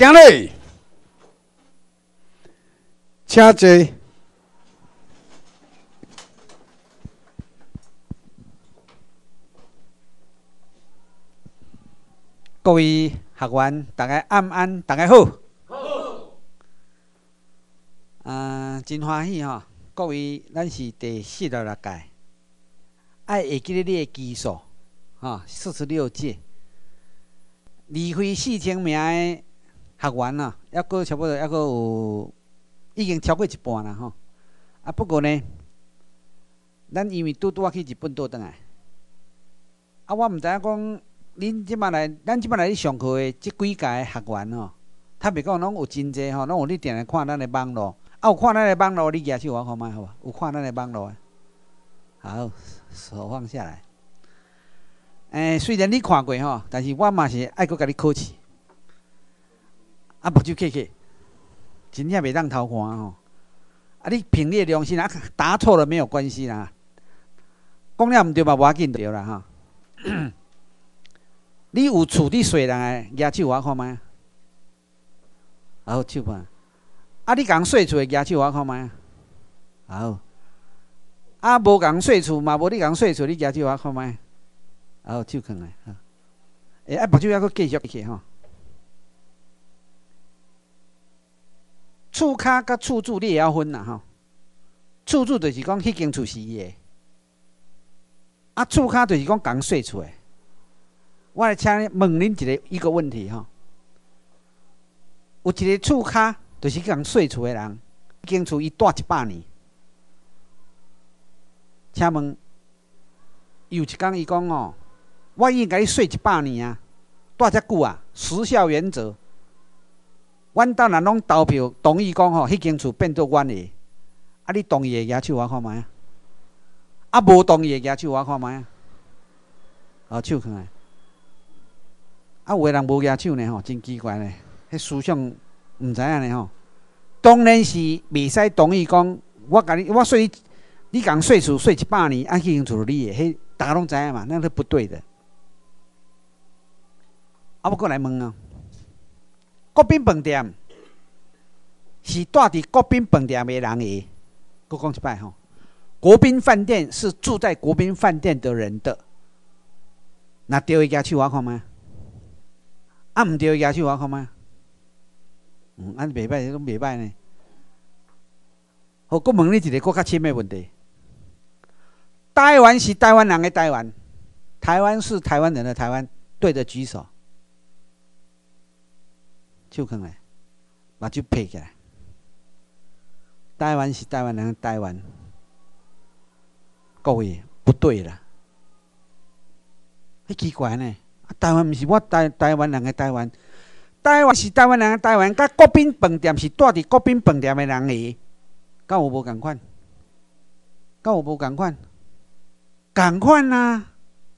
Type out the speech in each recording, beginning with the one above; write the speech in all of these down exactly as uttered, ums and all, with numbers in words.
行嘞，请坐。各位学员，大家晚安，大家好。好。啊，真欢喜吼！各位，咱是第四十六届，爱会记得你的基数，吼，四十六届，离开四千名的学员啊，还阁差不多，还阁有已经超过一半啦吼。啊，不过呢，咱因为拄拄啊去日本倒转来，啊，我毋知影讲。恁即摆来，咱即摆来咧上课的即几届的学员吼，坦白讲，拢有真济吼，拢有咧定定看咱的网络，啊，有看咱的网络，你举手我看卖好无？有看咱的网络的？好，手放下来。诶、欸，虽然你看过吼，但是我嘛是爱阁甲你考试，啊，目睭刻刻，真正袂当偷看吼。啊，你凭你的良心啊，答错了没有关系啦，讲了毋对嘛，无要紧对啦哈。你有厝伫细人诶，举手我看卖。好，手看。啊，你共细厝诶，举手我看卖。好。啊，无共细厝嘛，无你共细厝，你举手我看卖。好，手放来。好。诶，啊，目睭还阁继续去吼。厝骹甲厝主你会晓分啦吼。厝主就是讲迄间厝是伊诶。啊，厝骹就是讲共细厝诶。我来请问恁一个一个问题吼，有一个厝骹，就是共细厝的人，一间厝伊住一百年，请问，有一天伊讲哦，我已经甲你细一百年啊，住遮久啊，时效原则，阮兜人拢投票同意讲吼，迄间厝变做阮的，啊，你同意的举手我看卖啊，啊，无同意的举手我看卖啊，好，手看来。啊，有个人无举手呢吼，真奇怪呢。迄思想毋知影呢吼。当然是袂使同意讲，我甲你，我说你，你共岁数岁一百年，啊，去间厝你的，迄大家拢知影嘛，那是不对的。啊，我过来问啊，国宾饭店是住伫国宾饭店的人的，我讲一摆吼，国宾饭店是住在国宾饭店的人的，那对的举手我看卖。啊，毋对，举手我看卖。嗯，安袂歹，拢袂歹呢。好，我问你一个更较深的问题：台湾是台湾人的台湾，台湾是台湾人的台湾，对着举手。手放来，目睭闭起来。台湾是台湾人的台湾，各位不对啦，迄奇怪呢。台湾毋是我台台湾人的台湾，台湾是台湾人的台湾，甲国宾饭店是住伫国宾饭店的人的，敢有无共款？敢有无共款？共款啊！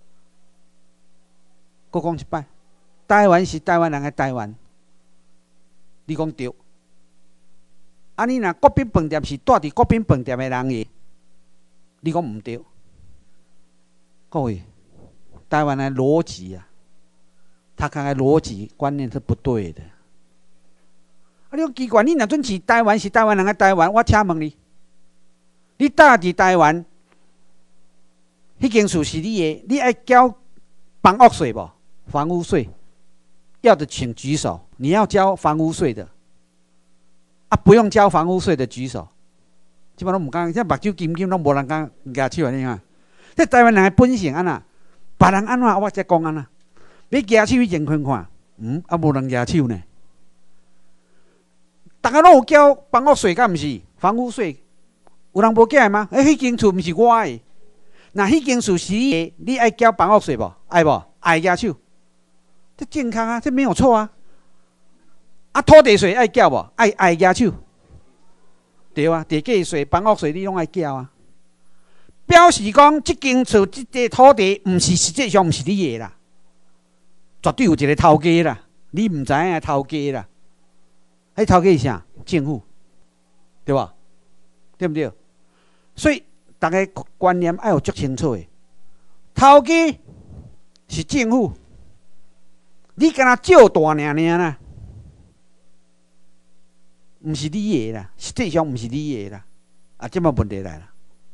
我讲一摆，台湾是台湾人的台湾，你讲对。啊，你若国宾饭店是住伫国宾饭店的人的，你讲毋对。各位，台湾的逻辑啊！他看看逻辑观念是不对的。啊，你讲奇怪，你若准是台湾是台湾人的台湾，我请问你，你住伫台湾，迄间厝是你的，你爱交房屋税无？房屋税，要的请举手。你要交房屋税的，啊，不用交房屋税的举手。基本拢唔敢，这目睭金金拢无人敢举手，你看，这台湾人的本性安那，别人安怎我才讲安那。你举手去认看看，嗯，啊无人举手呢。大家拢有交房屋税，敢毋是？房屋税有人无缴吗？诶、欸，迄间厝毋是我的，那迄间厝是你的，你爱交房屋税无？爱无？爱举手，这健康啊，这没有错啊。啊，土地税爱缴无？爱爱举手，对啊，地价税、房屋税你拢爱缴啊。表示讲，即间厝、即块土地，毋是实际上毋是你的啦。绝对有一个头家啦，你毋知影头家啦。迄头家是啥？政府，对吧？对不对？所以大家观念要有足清楚的。头家是政府，你敢若借大尔尔啦。 毋是你的啦，实际上毋是你的啦。啊，即么问题来了。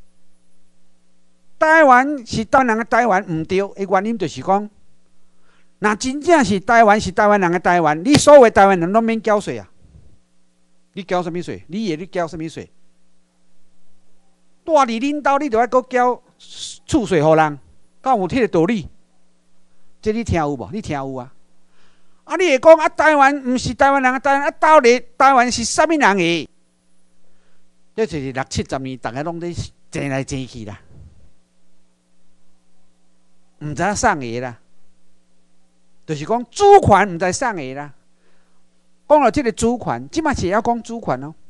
台湾是台湾人的台湾，毋对的原因就是讲，若真正是台湾是台湾人的台湾，你所有的台湾人拢免缴税啊。你缴什么税？你以为你缴什么税？住伫恁兜，你就要搁缴厝税互人，敢有迄个道理？这你听有无？你听有啊？啊，你会讲啊，台湾毋是台湾人的台湾，啊，到底台湾是啥物人的？这就是六七十年，大家拢在争来争去啦，毋知送个啦，就是讲主权毋知送个啦。讲到这个主权，即马是要讲主权哦。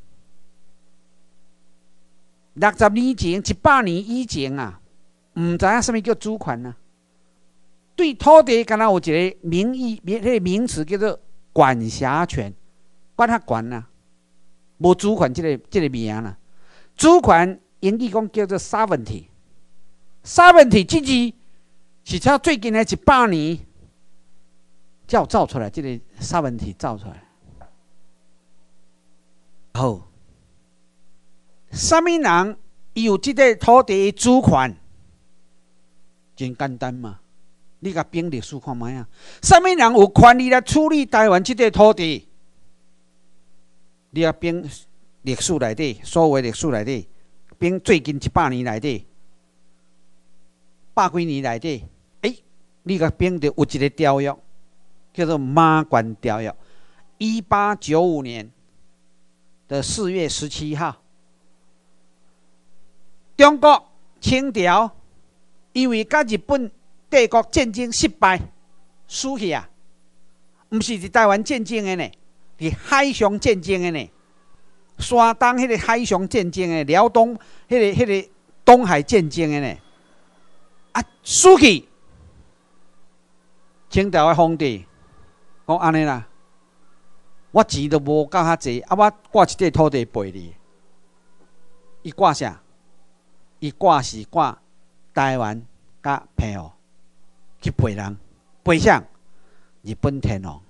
六十年前、一百年以前啊，毋知影啥物叫主权啊。对土地，敢若有一个名义，迄个名词叫做管辖权，管较悬啊，无主权即、这个即、这个名啦。主权英语讲叫做 sovereignty，sovereignty 即字是才最近的一百年才有造出来，即、这个 sovereignty 造出来。好，啥物人伊有即个土地的主权？真简单嘛，你甲编历史看卖啊。啥物人有权利来处理台湾即个土地？你甲编历史内底，所有历史内底，编最近一百年内底，百几年内底，诶、欸，你甲编着有一个条约，叫做《马关条约》，一八九五年的四月十七号，中国清朝因为甲日本帝国战争失败，输去啊，毋是伫台湾战争的呢，伫海上战争的呢，山东迄个海上战争的，辽东迄、那个迄、那个东海战争的呢，啊，输去，清朝的皇帝讲安尼啦。我钱都无够较济，啊！我挂一块土地赔你。伊挂啥？伊挂是挂台湾甲澎湖去赔人，赔啥？日本天皇，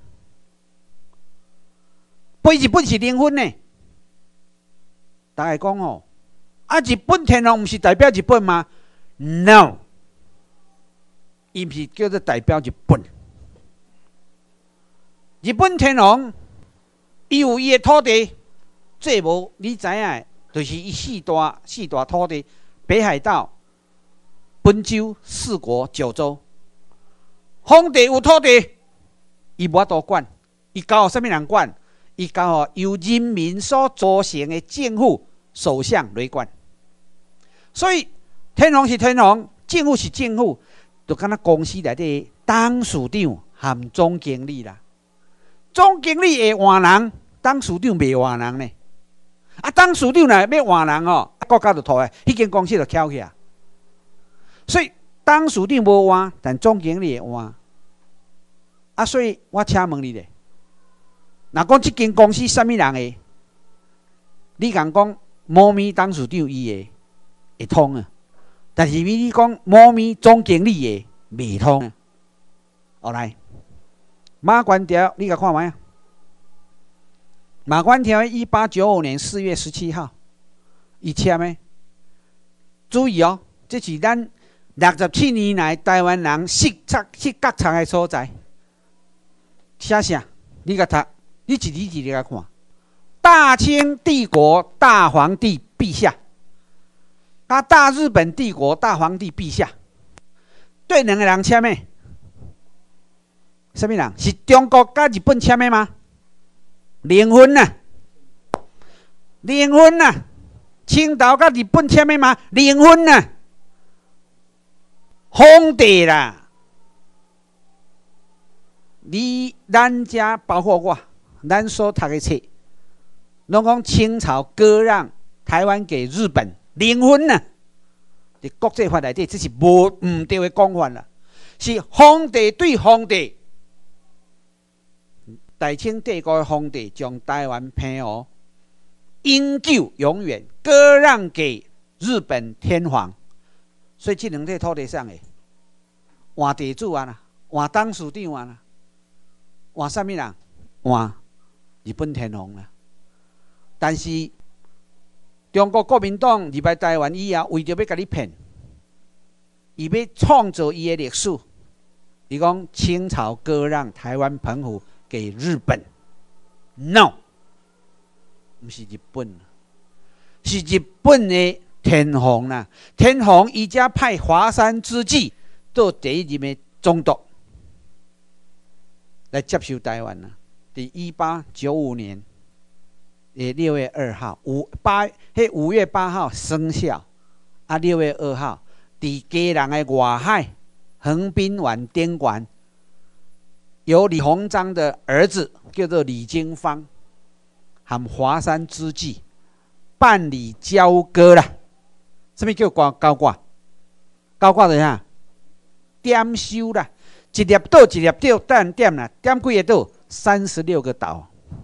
赔日本是零分呢。大家讲哦，啊！日本天皇毋是代表日本吗 ？No， 伊毋是叫做代表日本。日本天皇。伊有伊的土地，最无你知影，就是伊四大四大土地：北海道、本州、四国、九州。皇帝有土地，伊无法度管，伊交互啥物人管？伊交互由人民所组成的政府首相来管。所以天皇是天皇，政府是政府，就敢若公司内底董事长含总经理啦。总经理会换人，董事长袂换人呢。啊，董事长若要换人哦，国家就拖诶，迄间公司就翘起啊。所以董事长无换，但总经理会换。啊，所以我请问你咧，若讲即间公司啥物人诶？你共讲猫咪董事长伊诶会通啊，但是你讲猫咪总经理诶袂通啊。后来。马关条，你甲看卖啊？马关条一八九五年四月十七号，伊签的。注意哦，这是咱六十七年来台湾人失策失觉察的所在。写啥？你甲读，你一字一字甲看。大清帝国大皇帝陛下，甲大日本帝国大皇帝陛下，对两个人签的。什么人？是中国甲日本签的吗？零分啊！零分啊！清朝甲日本签的吗？零分啊！皇帝啦！你咱家包括我，咱所读的册，拢讲清朝割让台湾给日本，零分啊！伫国际法内底，这是无毋对的讲法啦，是皇帝对皇帝。大清帝国的皇帝将台湾澎湖永久永远割让给日本天皇，所以这两块土地上的换地主啊啦，换董事长啊啦，换什么人？换日本天皇啦。 但是中国国民党入来台湾以后，为着要甲你骗，伊要创造伊的历史。伊讲清朝割让台湾澎湖给日本 ，no， 不是日本，是日本的天皇啦。天皇伊才派华山之际做第一任的总督来接收台湾啦。伫一八九五年的六月二号，五八迄五月八号生效，啊六月二号，伫基隆的外海横滨湾宾馆，由李鸿章的儿子叫做李经方，和华山之际办理交割啦。什么叫交交割？交割就啥？点收啦，一粒岛一粒岛，等点啦，点几个岛？三十六个岛。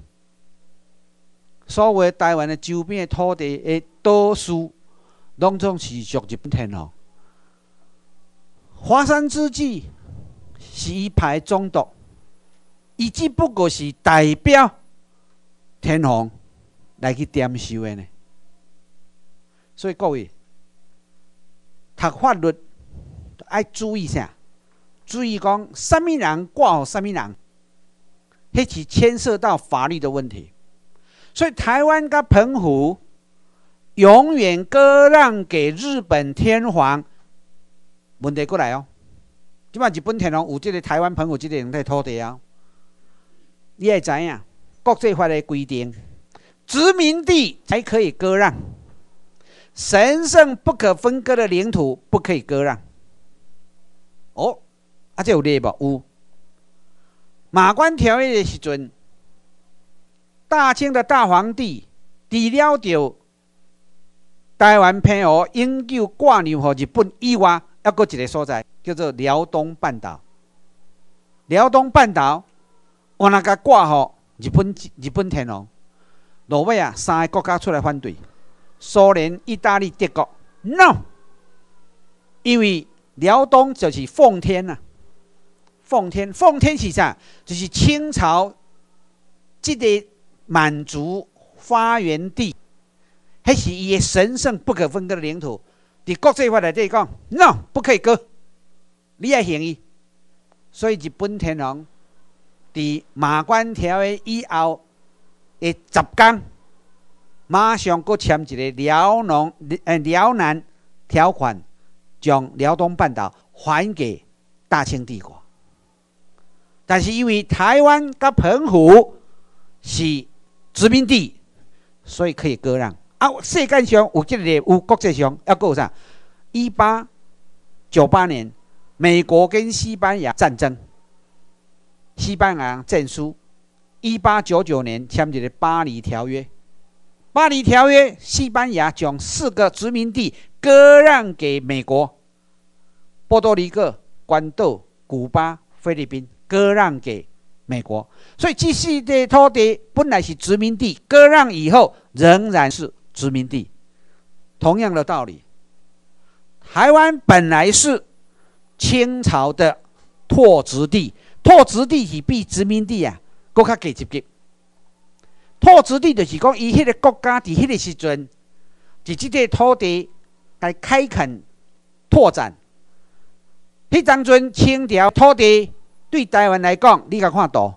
所有台湾的周边的土地的岛屿，拢总是属日本天皇。华山之际是伊派总督，伊只不过是代表天皇来去点收的呢。所以各位读法律爱注意啥？注意讲什么人挂什么人，迄是牵涉到法律的问题。所以台湾跟澎湖永远割让给日本天皇。问题过来哦，即摆日本天皇有即个台湾澎湖即个两块土地啊，你也知影国际法的规定，殖民地才可以割让，神圣不可分割的领土不可以割让。哦，啊，这有例无？有。马关条约的时阵，大清的大皇帝除了着台湾澎湖永久挂让予日本以外，还阁一个所在叫做辽东半岛。辽东半岛，我那个挂予日本日本天皇，落尾啊，三个国家出来反对，苏联、意大利、德国 ，no， 因为辽东就是奉天啊，奉天，奉天是啥？就是清朝这个满族发源地，迄是伊的神圣不可分割的领土。伫国际法内底讲 ，no， 不可以割，你爱行伊。所以日本天皇伫马关条约以后的十天，马上搁签一个辽农呃辽南条款，将辽东半岛还给大清帝国。但是因为台湾跟澎湖是殖民地，所以可以割让。啊，世界上有这个，有国际上还有啥？一八九八年，美国跟西班牙战争，西班牙战输。一八九九年签一个巴黎条约，巴黎条约，西班牙将四个殖民地割让给美国，波多黎各、关岛、古巴、菲律宾割让给美国。所以这四块土地本来是殖民地，割让以后仍然是殖民地。同样的道理，台湾本来是清朝的拓殖地，拓殖地是比殖民地啊更较低一级。拓殖地就是讲，伊迄个国家伫迄个时阵，伫即块土地来开垦拓展。迄当阵清朝土地对台湾来讲，你甲看图，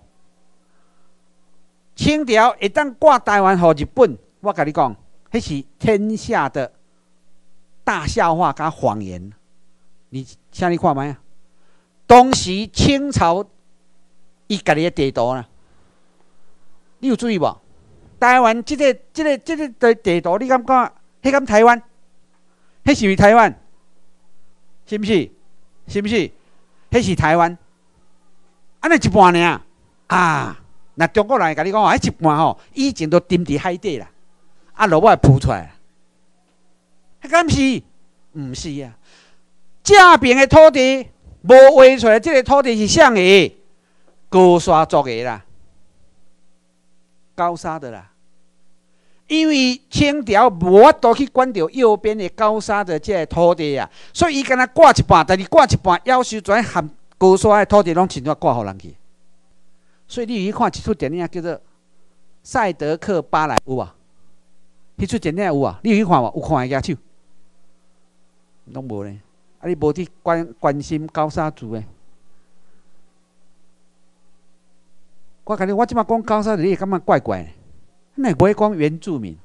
清朝会当挂台湾予日本，我甲你讲，迄是天下的大笑话加谎言。你请你看卖啊！当时清朝伊家己的地图啦，你有注意无？台湾即、这个、即、这个、即、这个地图，你感觉迄敢台湾？迄是毋是台湾？是毋是？是毋是？迄是台湾？安尼一半尔啊！那中国人甲你讲哦，迄一半吼，以前都沉伫海底啦，啊，落尾浮出来。迄敢是？毋是啊！正边的土地无画出来，即个土地是啥个？高沙族的啦，高沙的啦。因为清朝无法度去管到右边的高沙的这个土地啊，所以伊敢若挂一半，但是挂一半要求全含高沙的土地拢全部挂互人去。所以你去看一出电影叫做《赛德克巴莱》，有无？ 迄出真正有啊，你有去看无？有看会举手？拢无咧。啊，你无去关关心高沙族诶？我甲你，我即摆讲高沙族，你会感觉怪怪的。那不会讲原住民？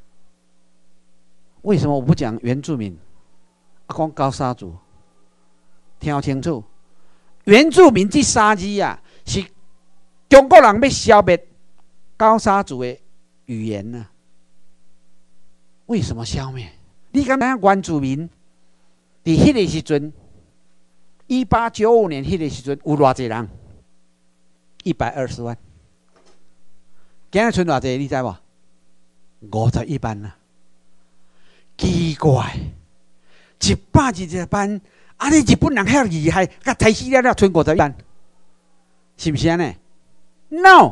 为什么我不讲原住民？啊，讲高沙族，听清楚，原住民这三字啊，是中国人要消灭高沙族的语言呢、啊？为什么消灭？你敢知影原住民？伫迄个时阵，一八九五年迄个时阵有偌济人？一百二十万。今日剩偌济？你知无？五十一万啦。奇怪，一百二十万，啊！你日本人遐厉害，甲杀死了了，剩五十一万，是不是安尼 ？No，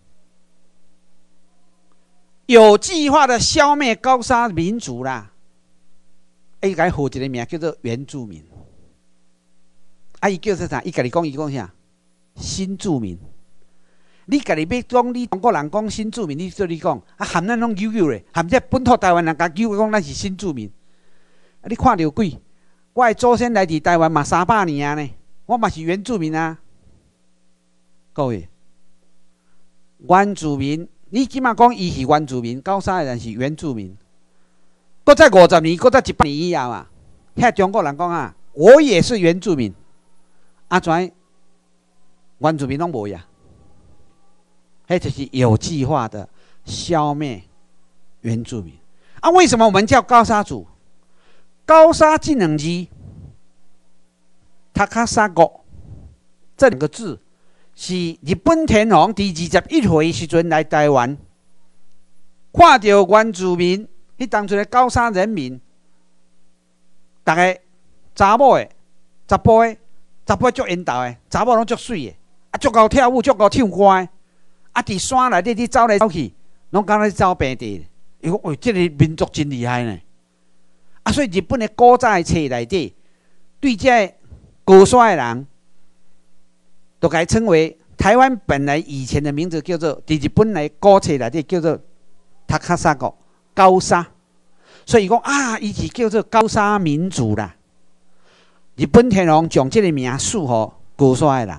有计划的消灭高沙民族啦。伊甲伊号一个名叫做原住民，啊，伊叫做啥？伊甲你讲，伊讲啥？新住民。你家己要讲，你中国人讲新住民，你做你讲，啊，含咱拢悠悠咧，含这本土台湾人甲悠讲咱是新住民。啊，你看着鬼？我的祖先来自台湾嘛三百年啊呢，我嘛是原住民啊。各位，原住民，你即马讲伊是原住民，高沙的人是原住民。搁在五十年，搁在一百年以后啊，遐中国人讲啊，我也是原住民，啊，怎原住民拢无呀？迄就是有计划的消灭原住民啊！为什么我们叫高沙族？高沙这两字，塔卡沙国这两个字，是日本天皇第二十一回时阵来台湾，看到原住民。迄当初的高沙人民，逐个查某的、查甫的、查甫足缘投的，查某拢足水的，啊，足够跳舞、足够唱歌的，啊，伫山内底你走来走去，拢敢若走平地。伊讲，喂，这个民族真厉害呢！啊，所以日本的古早的册内底，对这高沙的人，都该称为台湾本来以前的名字叫做，伫日本来古册内底叫做塔卡萨国。高沙，所以讲啊，伊是叫做高沙民族啦。日本天皇将这个名赐予高沙的人。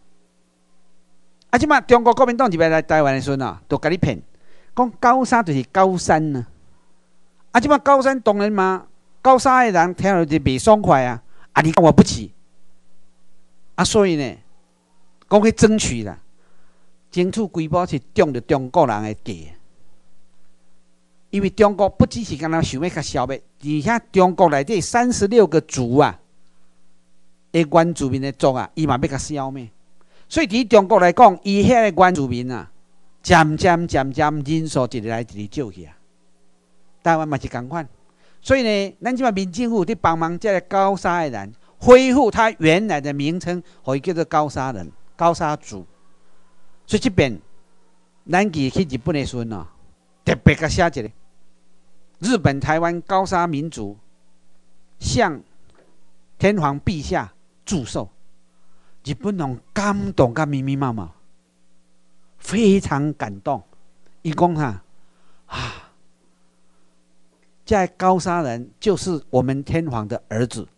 啊，即马中国国民党入来台湾的时阵啊，都甲你骗，讲高沙就是高山呢。啊，即马高山当然嘛，高沙的人听落就袂爽快啊。啊，你看我不起。啊，所以呢，讲去争取啦，争取规模是中着中国人的计。因为中国不只是干那想要甲消灭，而且中国内底三十六个族啊，的原住民的族啊，伊嘛要甲消灭。所以伫中国来讲，伊遐个原住民啊，渐渐渐渐人数一日来一日少去啊。台湾嘛是共款。所以呢，咱即马民政府伫帮忙这个高沙的人恢复他原来的名称，可以叫做高沙人、高沙族。所以这边咱去去日本的时阵啊，特别甲写一个。日本、台湾高沙民族向天皇陛下祝寿，日本人感动甲密密麻麻，非常感动。伊讲哈啊，这高沙人就是我们天皇的儿子，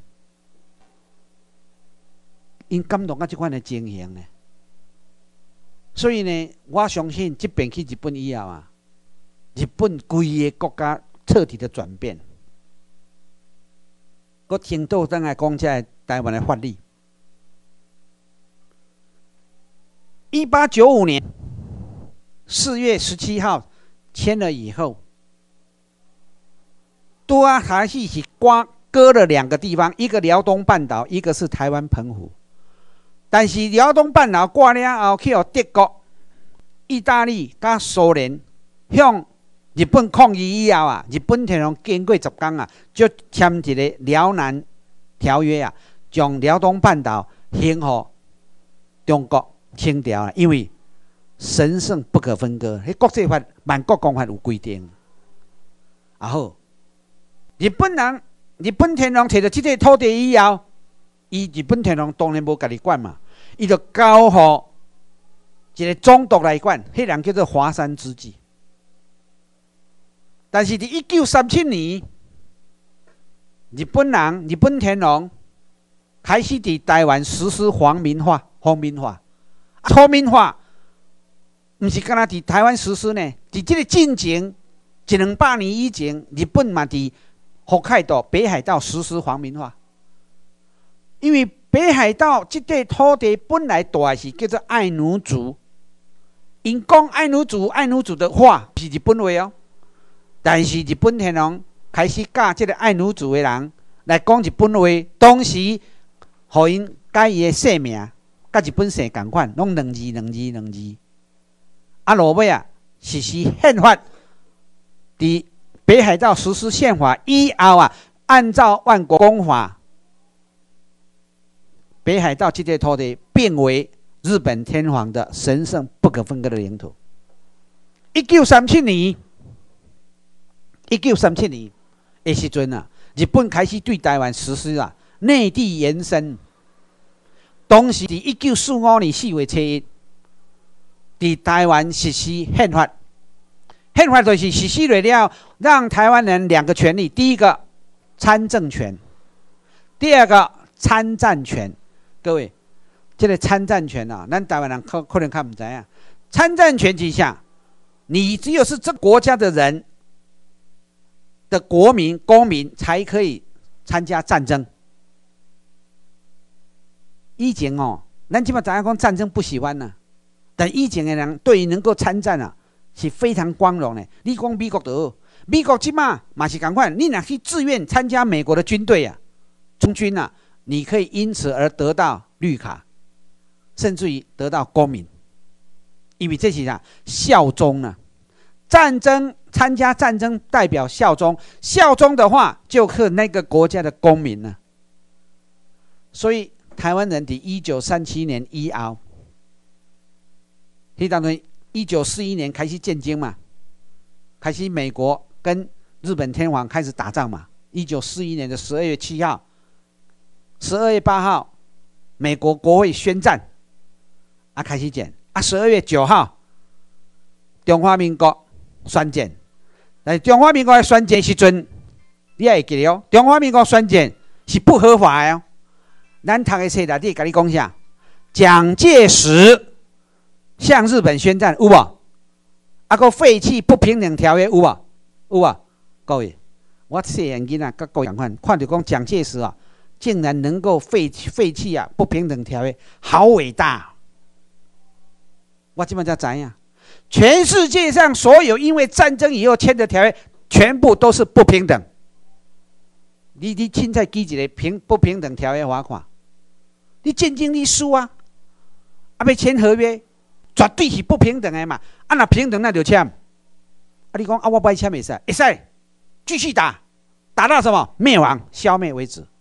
因感动到这款的情形呢。所以呢，我相信这边去日本以后啊。日本规个国家彻底的转变，我听到当来讲这台湾的法律。一八九五年四月十七号签了以后，多阿还是是割割了两个地方，一个辽东半岛，一个是台湾澎湖。但是辽东半岛割了后，去互德国、意大利甲苏联向日本抗议以后啊，日本天皇经过十天啊，就签一个辽南条约啊，将辽东半岛还予中国清朝啊，因为神圣不可分割，迄国际法、万国公法有规定。然后日本人、日本天皇摕到这个土地以后，伊日本天皇当然无家己管嘛，伊就交予一个总督来管，迄人叫做华山之治。 但是伫一九三七年，日本人、日本天皇开始伫台湾实施皇民化。皇民化，皇民化，毋是干那伫台湾实施呢？伫即个进前一两百年以前，日本嘛伫北海道、北海道实施皇民化。因为北海道即块土地本来大的是叫做爱奴族，因讲爱奴族、爱奴族的话是日本话哦。但是日本天皇开始教即个爱奴族的人来讲日本话，同时互因改伊的姓名，甲日本姓共款，拢两字、两字、两字。啊，落尾啊实施宪法，伫北海道实施宪法以后啊，按照万国公法，北海道这块土地变为日本天皇的神圣不可分割的领土。一九三七年。一九三七年的时阵啊，日本开始对台湾实施啊内地延伸。同时，伫一九四五年四月初一，伫台湾实施宪法。宪法就是实施了了，让台湾人两个权利：第一个参政权，第二个参战权。各位，这个参战权啊，咱台湾人可可能看不知啊。参战权之下，你只有是这国家的人。的国民、公民才可以参加战争。以前哦，咱基本上讲战争不喜欢呢、啊，但以前的人对于能够参战啊是非常光荣的。你讲美国就好，美国即马嘛是同款，你若去自愿参加美国的军队啊，中军啊，你可以因此而得到绿卡，甚至于得到公民，因为这是啥效忠啊，战争。参加战争代表效忠，效忠的话就是那个国家的公民了。所以台湾人伫一九三七年以后，迄当中一九四一年开始建军嘛，开始美国跟日本天皇开始打仗嘛。一九四一年的十二月七号、十二月八号，美国国会宣战，啊开始建啊。十二月九号，中华民国宣战。但中华民国的宣战时阵，你也会记得哦。中华民国宣战是不合法的哦。咱读的册内底甲你讲啥？蒋介石向日本宣战，有无？啊，个废弃不平等条约，有无？有无？各位，我细眼囡仔甲各位同款，看到讲蒋介石啊，竟然能够废废弃啊不平等条约，好伟大！我即摆才知影。全世界上所有因为战争以后签的条约，全部都是不平等。你你凊彩记一个平不平等条约划看，你战争你输啊，啊要签合约，绝对是不平等的嘛。啊若平等那就签。啊你讲啊我不爱签会使，会使继续打，打到什么灭亡、消灭为止。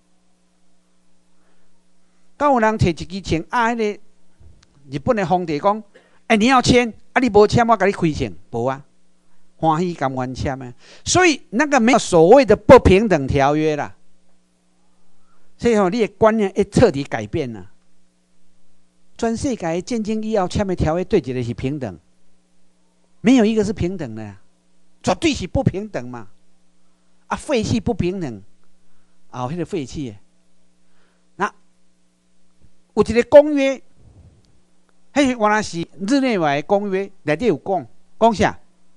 敢有人摕一支枪啊？迄个日本的皇帝讲。哎、欸，你要签啊？你无签，我给你开枪，无啊？欢喜甘愿签啊！所以那个没有所谓的不平等条约啦。所以吼、哦，你的观念会彻底改变啦。全世界的战争以后签的条约对一个是平等，没有一个是平等的，绝对是不平等嘛！啊，废弃不平等，啊，迄、那个废弃。那有一个公约。迄原来是日内瓦的公约内底有讲，讲啥？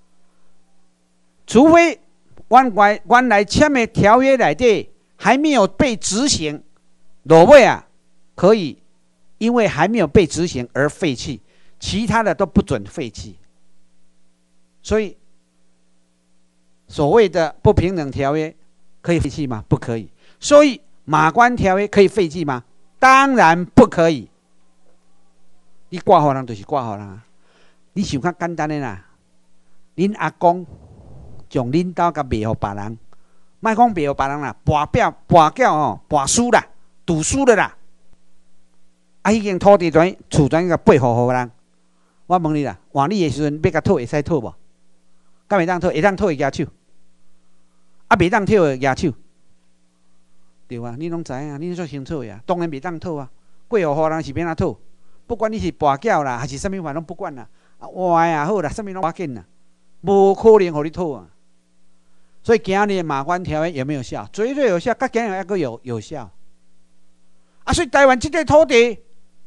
除非原来原来签的条约内底还没有被执行，落尾啊可以因为还没有被执行而废弃，其他的都不准废弃。所以所谓的不平等条约可以废弃吗？不可以。所以马关条约可以废弃吗？当然不可以。你挂互人就是挂互人，你想较简单的啦。恁阿公将恁兜甲卖互别人，莫讲卖互别人啦，跋表跋筊吼，跋输啦，赌输了啦。啊，迄间土地全厝全甲配互互人。我问你啦，换你的时阵要甲讨会使讨无？敢会当讨？会当讨的举手，啊，袂当讨的举手。对啊，你拢知影，你做清楚呀。当然袂当讨啊，配互互人是免哪讨？不管你是跋筊啦，还是啥物反正不管啦，啊，活也好啦，啥物拢要紧啦，无可能互你讨啊。 所以今日的马关条约有没有效？绝对有效，甲今日还阁有有效。啊，所以台湾这块土地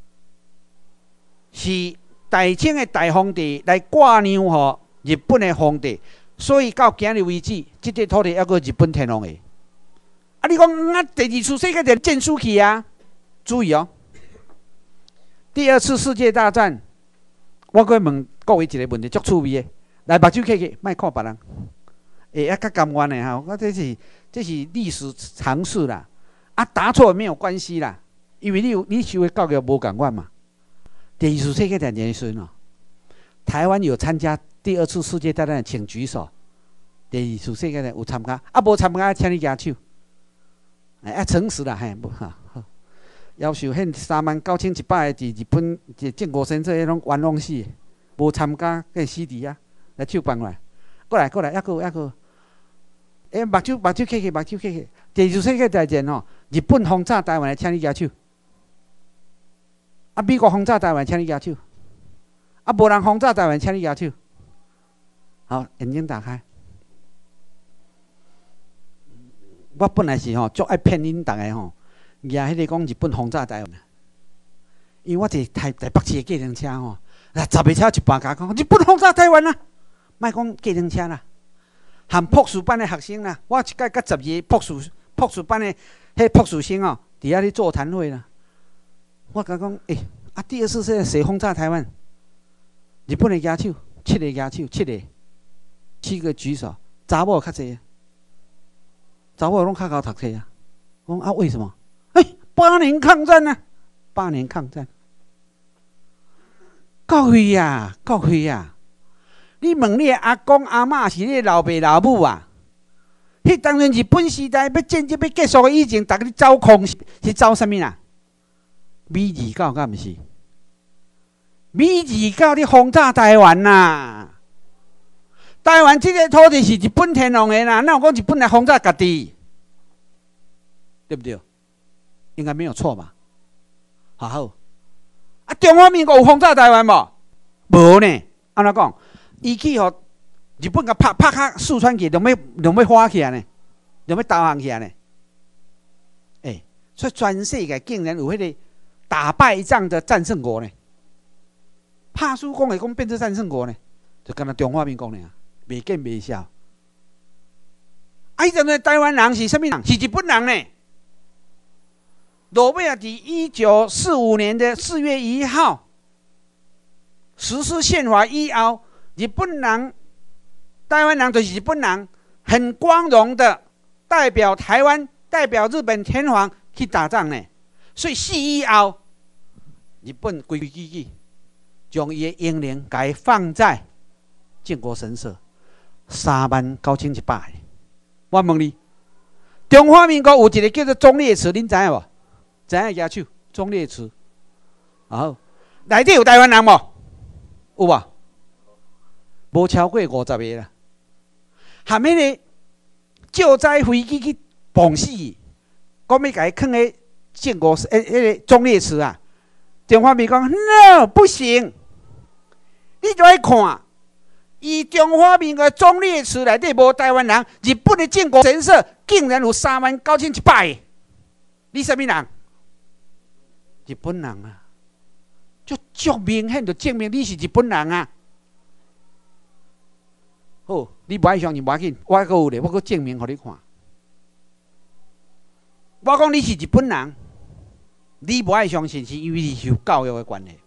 是大清的大皇帝来挂让予日本的皇帝，所以到今日为止，这块土地还阁日本天皇的。啊，你讲啊，第二次世界大战战输去啊？注意哦，第二次世界大战，我阁问各位一个问题，足趣味的，来目睭开开，莫看别人。会啊，较甘愿的哈，我这是这是历史常识啦。啊，答错没有关系啦。因为你有你受的教育无共款嘛。第二次世界大战的时阵哦，台湾有参加第二次世界大战的，请举手。第二次世界大战有参加，啊无参加，请你举手。哎啊，诚实啦，嘿，无哈。要求迄三万九千一百个伫日本即靖国神社迄种冤枉死，无参加，计死伫啊！来手放来，过来过来，抑个抑个。哎，目睭目睭开开，目睭开开。第二次世界大战吼，日本轰炸台湾，请你举手。啊，美国轰炸台湾，请你举手；啊，无人轰炸台湾，请你举手。好，眼睛打开。我本来是吼，足爱骗恁逐个吼，举迄个讲日本轰炸台湾，因为我坐台台北市的计程车吼，来十个车一半甲讲日本轰炸台湾啦，莫讲计程车啦，含博士班的学生啦，我一届甲十二个博士博士班的迄博士生哦，伫遐咧座谈会啦。我甲讲，诶、欸，啊，第二次世界谁轰炸台湾？日本的举手，七个举手，七个，七个举手，查某较济，查某拢较高读册啊。讲啊，为什么？哎、欸，八年抗战啊，八年抗战，够会啊，够会啊！你问你的阿公阿嬷是你的老爸老母啊？迄当年日本时代要战争要结束以前，逐个走空是走啥物啊？美二九敢毋是？美二九咧轰炸台湾呐、啊！台湾这个土地是日本天皇的啦，哪有讲日本来轰炸家己？对不对？应该没有错吧？好好，啊，中华民国有轰炸台湾无？无呢。安怎讲？伊去互日本甲拍拍卡四川去，拢要拢要花起来呢，拢要投降起来呢。诶、欸，所以全世界竟然有迄个打败仗的战胜国呢？拍输讲会讲变成战胜国呢？就敢若中华民国呢，袂见袂晓。啊，迄阵的台湾人是啥物人？是日本人呢？诺贝尔伫一九四五年的四月一号实施宪法以后，日本人、台湾人就是日本人，很光荣的代表台湾、代表日本天皇去打仗呢。所以四以后，日本规规矩矩将伊的英灵改放在靖国神社，三万九千一百个。我问你，中华民国有一个叫做忠烈祠，恁知影无？知影举手，忠烈祠。好，内底有台湾人无？有无？无超过五十个啦。含迄个救灾飞机去碰死，讲要甲伊囥喺靖国诶迄个忠烈祠啊。中华民国讲 no 不行，你就要看，以中华民国忠烈祠内底无台湾人，日本的靖国神社竟然有三万九千一百个，你什么人？日本人啊，就足明显就证明你是日本人啊。好，你不爱相信无要紧，我还有咧，我搁证明给你看。我讲你是日本人，你不爱相信是因为你受教育的关系。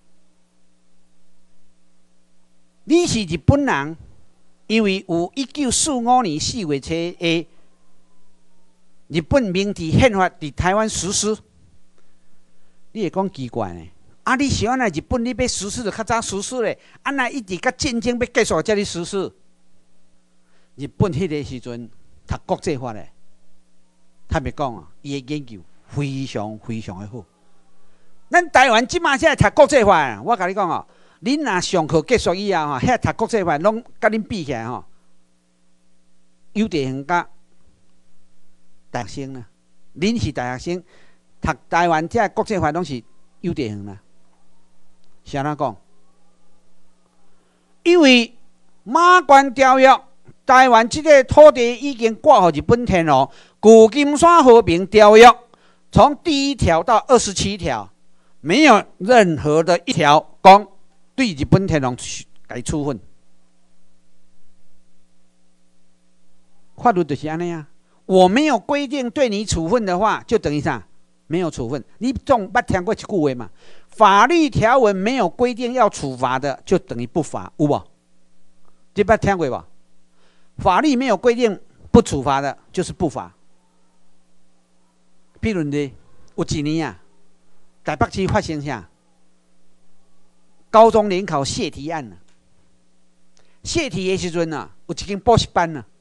你是日本人，因为有一九四五年四月初的日本明治宪法伫台湾实施。你会讲奇怪呢？啊，你是安那日本你要实施就较早实施咧，安那一直到战争要结束才咧实施？日本迄个时阵读国际法咧，坦白讲啊，伊的研究非常非常的好。咱台湾即马现在读国际法，我甲你讲哦，恁若上课结束以后吼，遐读国际法拢甲恁比起来吼，有地方甲大学生啦，恁是大学生。读台湾这国际法拢是优地方啦，是安怎讲？因为马关条约台湾这个土地已经挂给日本天皇，旧金山和平条约从第一条到二十七条，没有任何的一条讲对日本天皇该处分。法律就是安尼啊，我没有规定对你处分的话，就等于啥？没有处分。你总捌听过一句话嘛？法律条文没有规定要处罚的，就等于不罚，有无？你捌听过无？法律没有规定不处罚的，就是不罚。譬如呢，有一年啊，台北市发生啥？高中联考泄题案啊。泄题的时阵啊，有一间补习班啊。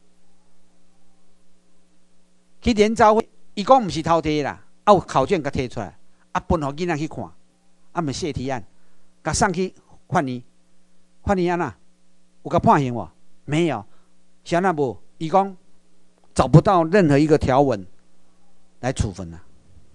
去联招会，伊讲毋是偷摕啦，啊有考卷甲摕出来，啊分互囡仔去看，啊咪泄题案，甲送去法院，法院安那有甲判刑无？没有，是安那无？伊讲找不到任何一个条文来处分啊。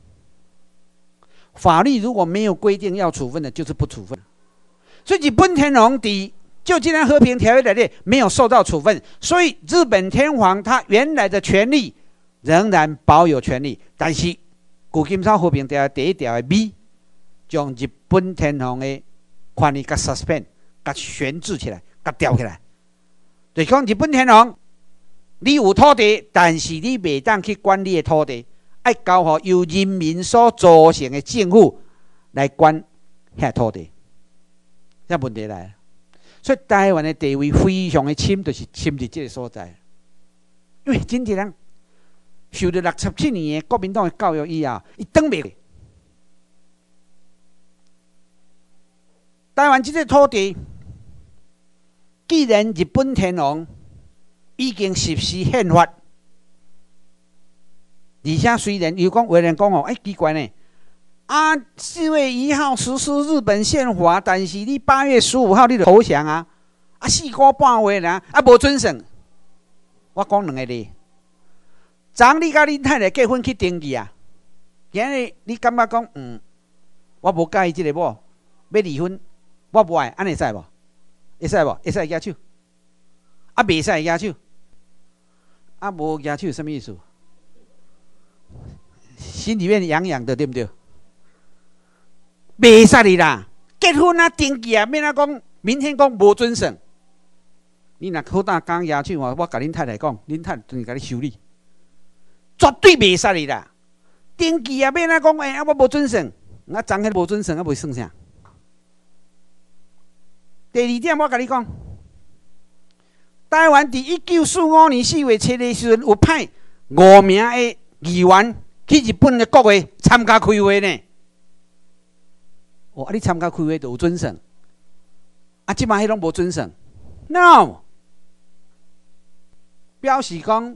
法律如果没有规定要处分的，就是不处分。所以日本天皇伫旧金山和平条约里面没有受到处分，所以日本天皇他原来的权利仍然保有权利，但是旧金山和平条约第一条的 B 将日本天皇的权利甲 suspend 甲悬置起来，甲吊起来。就是讲日本天皇，你有土地，但是你袂当去管你的土地，爱交予由人民所组成的政府来管遐土地。这问题来了，所以台湾的地位非常的深，就是深伫这个所在，因为真侪人。受了六十七年的国民党的教育以后，伊转袂去。台湾这个土地，既然日本天皇已经实施宪法，而且虽然有讲有人讲哦，哎奇怪呢，啊四月一号实施日本宪法，但是你八月十五号你就投降啊，啊四个半月啦，啊无准绳。我讲两个例。昨你甲恁太太结婚去登记啊？今日你感觉讲，嗯，我无介意即个某，要离婚，我无爱，安尼会使无？会使无？会使举手？啊，袂使举手？啊，无举手什么意思？心里面痒痒的，对不对？袂使哩啦，结婚啊，登记啊，免啊讲，明天讲无准绳。你若好胆讲举手哦，我甲恁太太讲，恁太太就甲你修理。绝对袂使哩啦！登记啊，免啊讲，哎、欸，我无准绳，啊，昨迄无准绳啊，袂算啥。第二点，我甲你讲，台湾伫一九四五年四月七日时阵，有派五名的议员去日本的国会参加开会呢。哦，啊，你参加开会就有准绳，啊，即摆迄拢无准绳 ，no， 表示讲。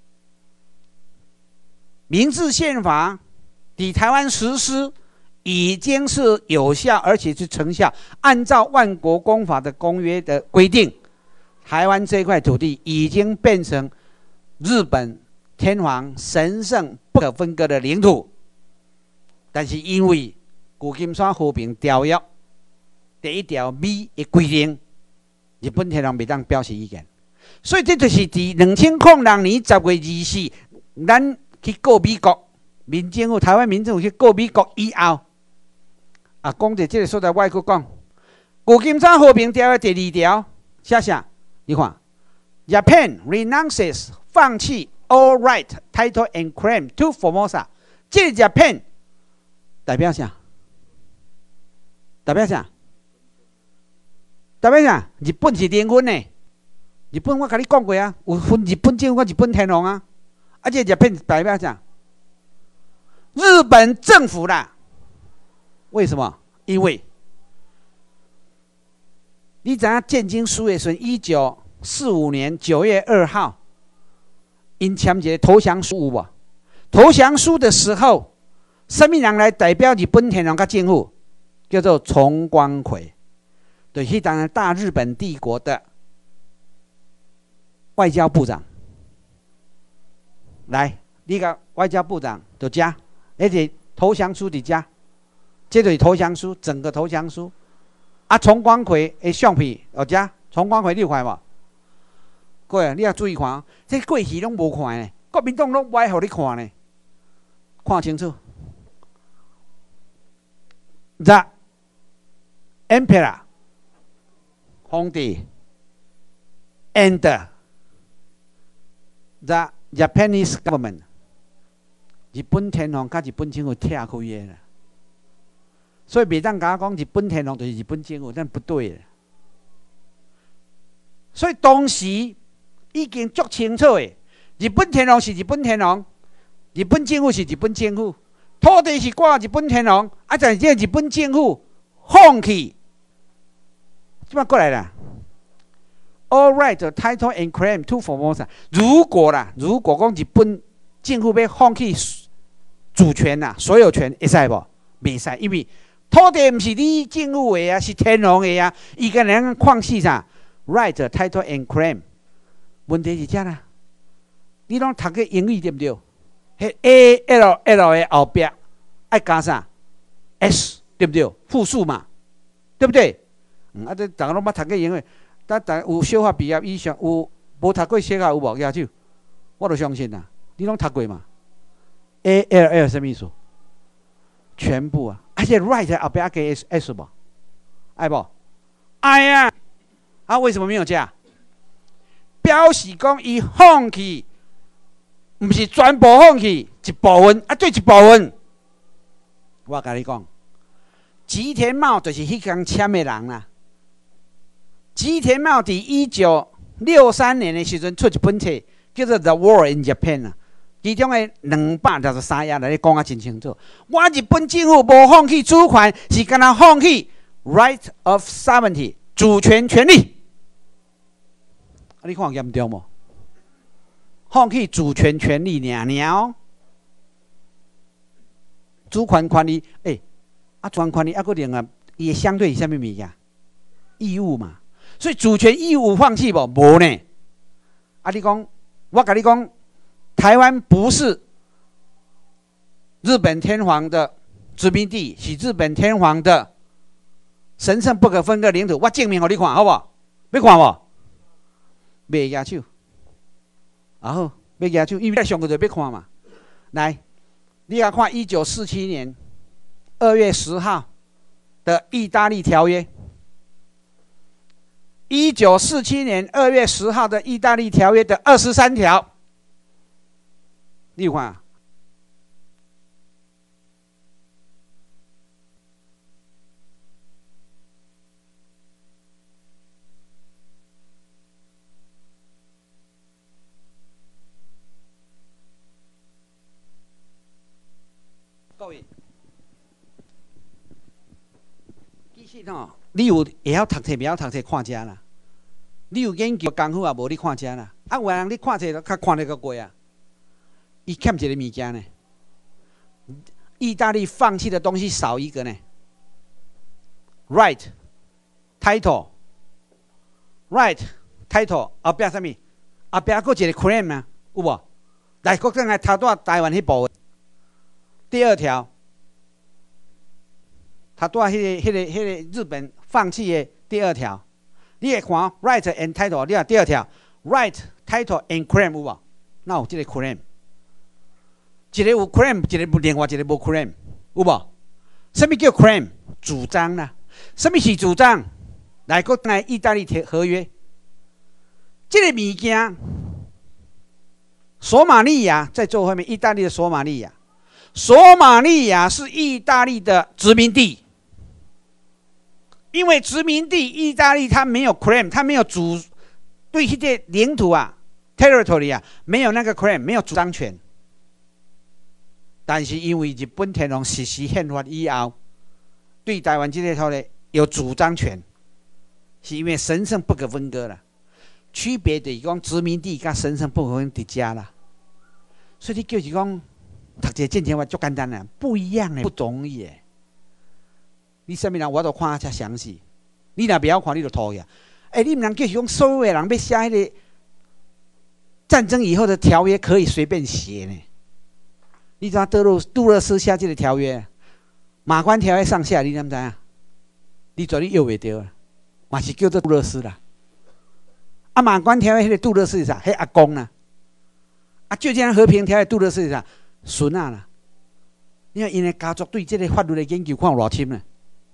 明治宪法抵台湾实施已经是有效，而且是成效。按照万国公法的公约的规定，台湾这块土地已经变成日本天皇神圣不可分割的领土。但是因为旧金山和平条约第一条 B 的规定，日本天皇袂当表示意见，所以这就是伫两千零六年十月二十四，咱。去告美国，民政府台湾民政府去告美国以后，啊，讲到这个所在，我佫讲，旧金山和平条约第二条写啥？你看 ，Japan renounces 放弃 all right, title and claim to Formosa。这个 Japan 代表啥？代表啥？代表啥？日本是联婚呢？日本我甲你讲过啊，有分日本政府、日本天皇啊。而且日本代表讲，日本政府啦，为什么？因为你知影建经书的时候，一九四五年九月二号，因签一个投降书有无？投降书的时候，什么人来代表日本天皇甲政府？叫做重光葵，就是当然大日本帝国的外交部长。来，你个外交部长就加，而且投降书伫加，这就是投降书，整个投降书。啊，重光葵的相片有加，重光葵你有看无？ 各位，你也注意看，这过去拢无看呢，国民党拢不爱互你看呢，看清楚。The Emperor 皇帝 and the Japanese government 日本天皇甲日本政府拆开的啦，所以袂当甲我讲日本天皇就是日本政府，但不对的。所以当时已经足清楚的，日本天皇是日本天皇，日本政府是日本政府，土地是挂日本天皇，啊，但是这日本政府放弃，即摆过来啦。All right, title and claim to Formosa。如果啦，如果讲日本政府要放弃主权啦、所有权，会使无？袂使，因为土地毋是你政府的啊，是天皇的啊，伊个人放弃啥 ？Right, title and claim。问题是这啦，你拢读个英语对不对？迄 A L L 的后壁爱加啥 ？S 对不对？复数嘛，对不对？嗯，啊，这大家拢捌读过英语。但但有小学毕业以上，有无读过小学有无？举手，我就相信啦。你拢读过嘛 ？A L L 什么意思？全部啊！而且 right 后边加 s s 无？爱不？爱呀！啊，为什么没有加？表示讲伊放弃，毋是全部放弃，一部分啊，对一部分。我甲你讲，吉田茂就是迄天签的人啦。吉田茂伫一九六三年的时阵出一本册，叫做《The War in Japan》啊。其中的两百六十三页来讲啊，真清楚。我日本政府无放弃主权，是干那放弃 right of sovereignty 主权权利。啊，你看严重无？放弃主权权利尔尔哦。主权权利，诶、欸，啊，主权权利啊，个另外伊的相对是啥物物件？义务嘛。所以主权义务放弃无？无呢。啊，你讲，我甲你讲，台湾不是日本天皇的殖民地，是日本天皇的神圣不可分割领土。我证明给你看，好不好？要看无？袂举手。啊好，要举手，因为上个就要看嘛。来，你来看一九四七年二月十号的意大利条约。一九四七年二月十号的意大利条约的二十三条，你看，各位，其实吼，你有会晓读册，袂晓读册，看遮啦。你有研究功夫啊，无你看遮啦。啊，有人你看册较看得较过啊。伊欠一个物件呢。意大利放弃的东西少一个呢。Right, title, right, title 后壁啥物？后壁佫一个 claim 啊，有无？来，国正来头拄台湾迄部分。第二条，头拄迄个、迄个、迄个日本放弃的第二条。你会看 right and title， 你看第二条 right title and claim 有无？那有这个 claim， 一个有 claim， 一个无，另外一个无 claim， 有无？什么叫 claim？ 主张啦。什么是主张？来，个来意大利合约，这个物件，索马利亚在最后面，意大利的索马利亚，索马利亚是意大利的殖民地。因为殖民地意大利它没有 claim， 它没有主对这个领土啊 territory 啊没有那个 claim， 没有主张权。但是因为日本天皇实施宪法以后，对台湾这个土地有主张权，是因为神圣不可分割啦。区别就是讲殖民地跟神圣不可分割伫遮啦。所以你叫是讲读这政权法足简单啦，不一样的，不容易的。你什么人我都看遮详细，你若不晓看，你就吐呀！哎、欸，你毋通叫是讲所有的人要写迄个战争以后的条约可以随便写呢？你知道德鲁杜勒斯写这个条约，马关条约上下，你知唔知啊？你绝对摇袂着啊！嘛是叫做杜勒斯啦。 啊，马关条约迄个杜勒斯是啥？迄阿公啦。啊，旧金山和平条约杜勒斯是啥？孙啊啦。因为因的家族对这个法律的研究看有偌深呢，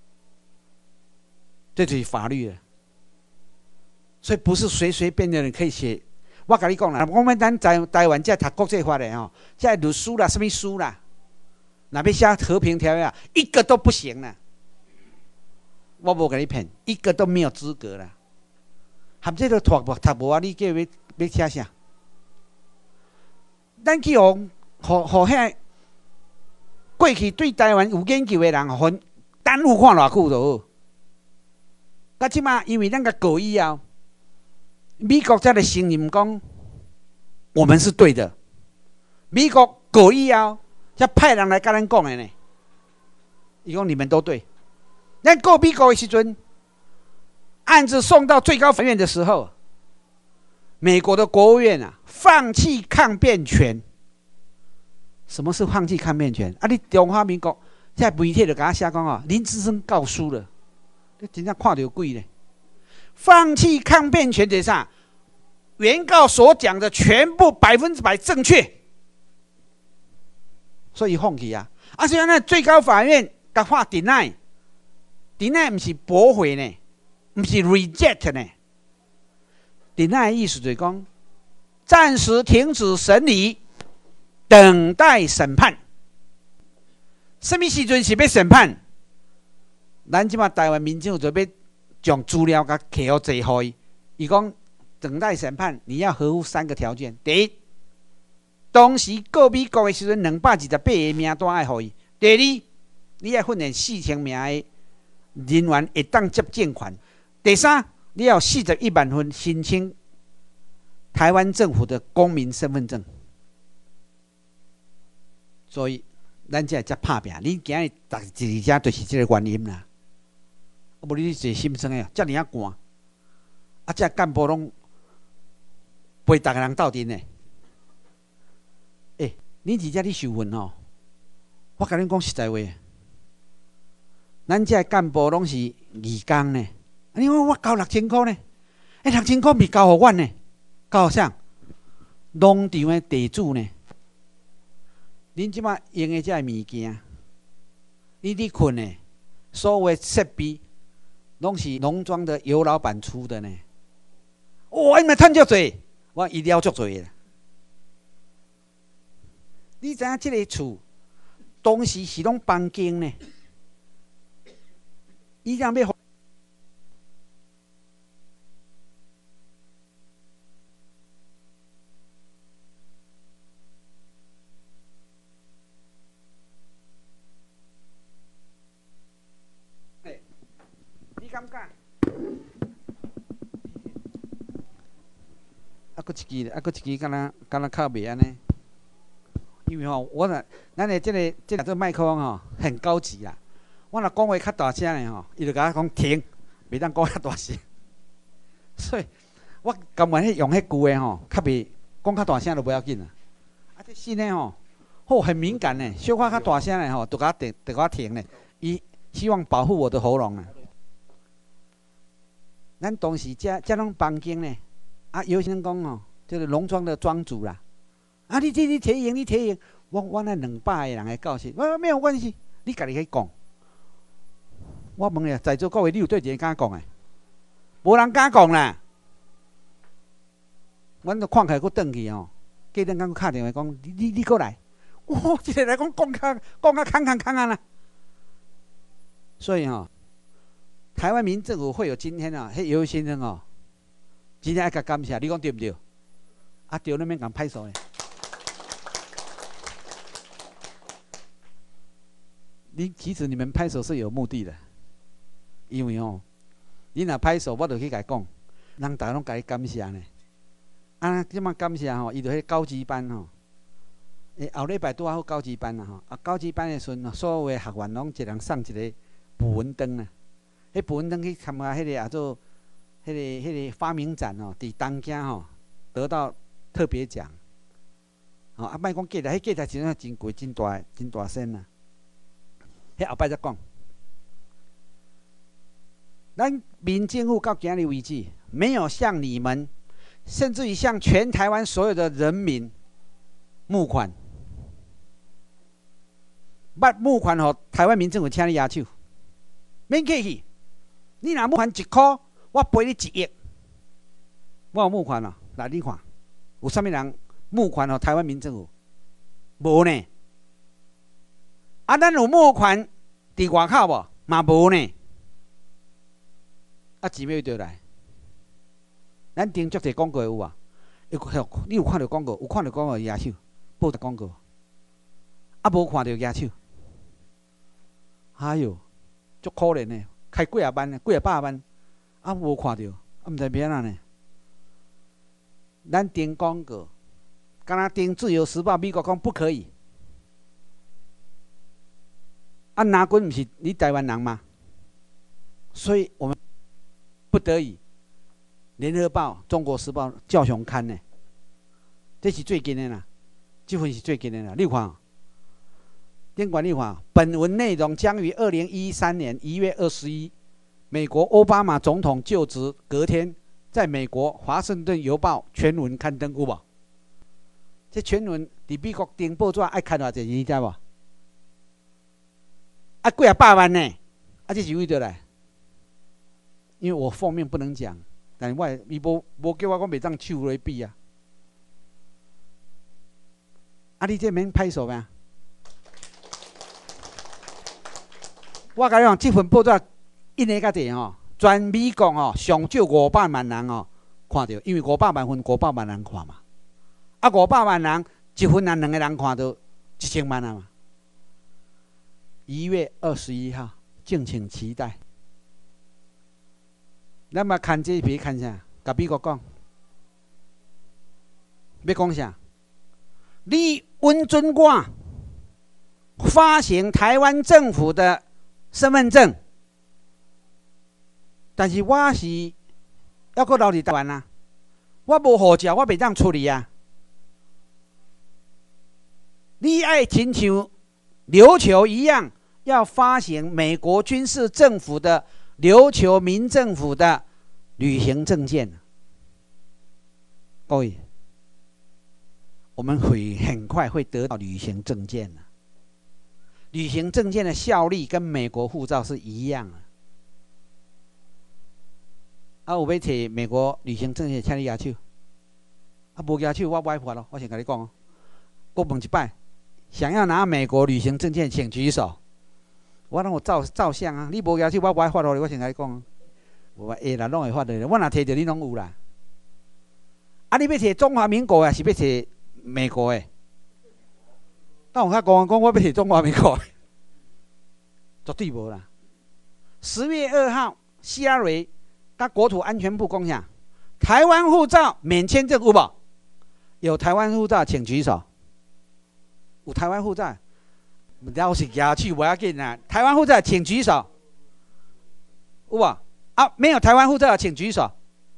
这就是法律了。所以不是随随便的人可以写。我跟你讲啦，我们咱台台湾在读国际法的吼，在律书啦、什么书啦，那边写和平条约啊，一个都不行啦。我无跟你骗，一个都没有资格啦。含这个读读无啊，你叫要要写啥？咱去互互互遐过去对台湾有研究的人，互耽误看偌久就好。到即马，因为咱个告以后。美国才来承认讲，我们是对的。美国告以后，才派人来跟咱讲的呢。伊讲你们都对。咱告美国的时阵，案子送到最高法院的时候，美国的国务院啊，放弃抗辩权。什么是放弃抗辩权？啊，你中华民国在媒体就甲我写讲哦，林志升告输了，你真正看到鬼呢。放弃抗辩权的啥？原告所讲的全部百分之百正确，所以放弃啊！啊，所以那最高法院甲话 deny，deny 不是驳回呢，不是 reject 呢。deny 的意思就是讲，暂时停止审理，等待审判。什么时阵是要审判？咱即马台湾民众就要。将资料甲摕好坐互伊，伊讲等待审判，你要合乎三个条件：第一，当时告美国的时阵，两百二十八个名单爱互伊；第二，你要训练四千名的人员会当接见款；第三，你要四十一万份申请台湾政府的公民身份证。所以，咱才会遮拍拼。你今日逐一家就是这个原因啦。啊，无你坐心酸诶，遮尔啊寒，啊，遮干部拢陪逐个人斗阵诶。诶，恁伫遮咧受训吼，我甲恁讲实在话，咱遮干部拢是义工呢。你讲我交六千箍呢？诶，六千箍未交互阮呢？交互啥？农场诶地主呢？恁即马用诶遮物件，你伫困诶，所有诶设备。拢是农庄的尤老板出的呢。哇，你们趁足多，我医疗足多的。你知影这个厝当时是拢房间呢？伊让要。感觉，啊，搁一支，啊，搁一支，敢若敢若靠袂安尼。因为吼，我若咱的这个这个麦克风吼很高级啦。我若讲话较大声的吼，伊就甲我讲停，袂当讲较大声。所以，我甘愿用迄句的吼，较袂讲较大声就不要紧啦。啊，这新的吼，哦，很敏感呢，说话较大声的吼，就甲我停，就甲我停呢。伊希望保护我的喉咙啊。咱当时遮遮拢房间呢，啊，有些人讲哦，这个农庄的庄主啦，啊，你这你提赢，你提赢，我我那两百个人来告诉，我没有关系，你家己去讲。我问你，在座各位，你有对一个敢讲诶？无人敢讲啦。阮就看起来，佫转去哦，过阵间佫敲电话讲，你你你过来，哇，这个来讲讲较讲较空空空啊啦。所以哦。台湾民政府会有今天啊，迄游先生哦，今天爱甲感谢，你讲对不对？啊对，那免讲拍手嘞。你其实你们拍手是有目的的，因为哦，你若拍手，我就去甲伊讲，人大家拢甲伊感谢呢。啊，即马感谢吼，伊就迄高级班吼，诶，后礼拜拄好高级班啦吼，啊，高级班的时阵，所有的学员拢一人送一个捕蚊灯啊。迄部分灯去参加迄个啊做，迄个迄个发明展哦，伫东京吼得到特别奖。哦，啊，莫讲价台，迄价台真正真贵，真大，真大声啊！迄后摆再讲。咱民政府到今日为止，没有向你们甚至于向全台湾所有的人民募款，捌募款予台湾民政府请你举手，免客气。你若募款一箍，我赔你一亿。我有募款哦，来你看，有啥物人募款予台湾民政府？无呢。啊，咱有募款伫外口无？嘛无呢。啊，钱要倒来。咱订足侪广告有啊？你有看到广告？有看到广告举手，报广告。啊，无看到举手。哎哟，足可怜的，开几啊万、几啊百万，啊无看到，啊毋知要安怎呢？咱订广告，敢若订《自由时报》，美国讲不可以。啊，拿军毋是你台湾人吗？所以我们不得已，《联合报》《中国时报》照常刊呢。这是最近的啦，这份是最近的啦。你看，顶管你看，本文内容将于二零一三年一月二十一，美国奥巴马总统就职隔天，在美国《华盛顿邮报》全文刊登，有无？这全文伫美国订报纸爱看偌济，你知无？啊，几啊百万呢？啊，这是为倒来？因为我封面不能讲，但我伊无无叫我讲袂当手来比啊。啊，你这免拍手咩？我甲你讲，这份报纸印的较济吼，全美国吼上少五百万人吼看到，因为五百万分五百万人看嘛。啊，五百万人一分啊两个人看到一千万啊嘛。一月二十一号，敬请期待。咱嘛看这篇看啥？甲美国讲，要讲啥？你允准我发行台湾政府的身份证，但是我是要搁留伫台湾啊，我无护照，我袂当出去啊。你爱亲像琉球一样，要发行美国军事政府的琉球民政府的旅行证件。各位，我们会很快会得到旅行证件的。旅行证件的效力跟美国护照是一样的。啊，有要摕美国旅行证件，请你举手。啊，无举手，我歪法咯。我先跟你讲哦，我问一摆，想要拿美国旅行证件，请举手。我让我照照相啊！你无举手，我歪法咯。我先跟你讲，我会啦，拢会发的。我若摕着你，拢有啦。啊，你要摕中华民国啊，是要摕美国的？但我甲公安讲，我要摕中华民国的，绝对无啦。十月二号，希拉蕊甲国土安全部讲啥？台湾护照免签证有无？有台湾护照请举手。有台湾护照，了是举手不要紧啦。台湾护照请举手，有无？啊，没有台湾护照请举手。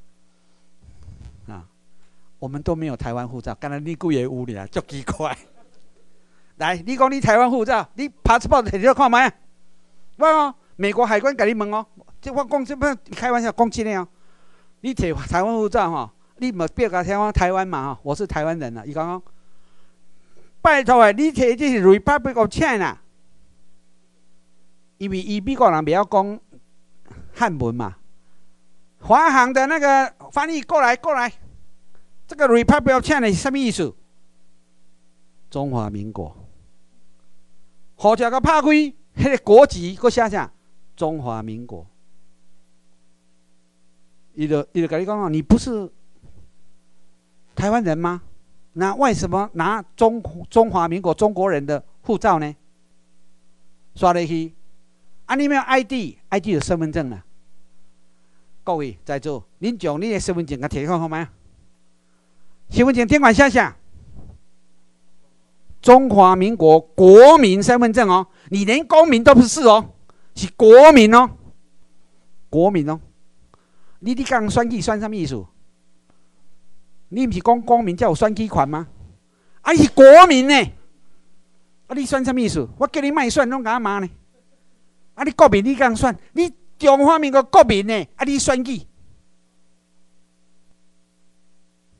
啊，我们都没有台湾护照，刚才你几个有哩啊，足奇怪。来，你讲你台湾护照，你 passport 摕着看卖啊？我哦，美国海关甲你问哦，这我讲这不开玩笑，讲真的哦。你摕台湾护照吼，你莫表甲台湾台湾嘛吼，我是台湾人啊。伊讲讲，拜托诶，你摕这是 Republic of China， 因为伊美国人袂晓讲汉文嘛。华航的那个翻译过来过来，这个 Republic of China 是什么意思？中华民国。护照甲拍开，迄个国籍搁写啥？中华民国。伊就伊就跟你讲哦，你不是台湾人吗？那为什么拿中中华民国中国人的护照呢？刷入去，啊，你没有 I D，I D 有身份证啦。各位在座，恁将你的身份证甲摕看好吗？身份证顶管写啥？中华民国国民身份证哦，你连公民都不是哦，是国民哦，国民哦。你你讲选举选什么意思？你不是讲公民才有选举权吗？啊，是国民呢？啊，你选什么意思？我叫你卖选，拢干嘛呢？啊，你国民你讲选，你中华民国国民呢？啊，你选举？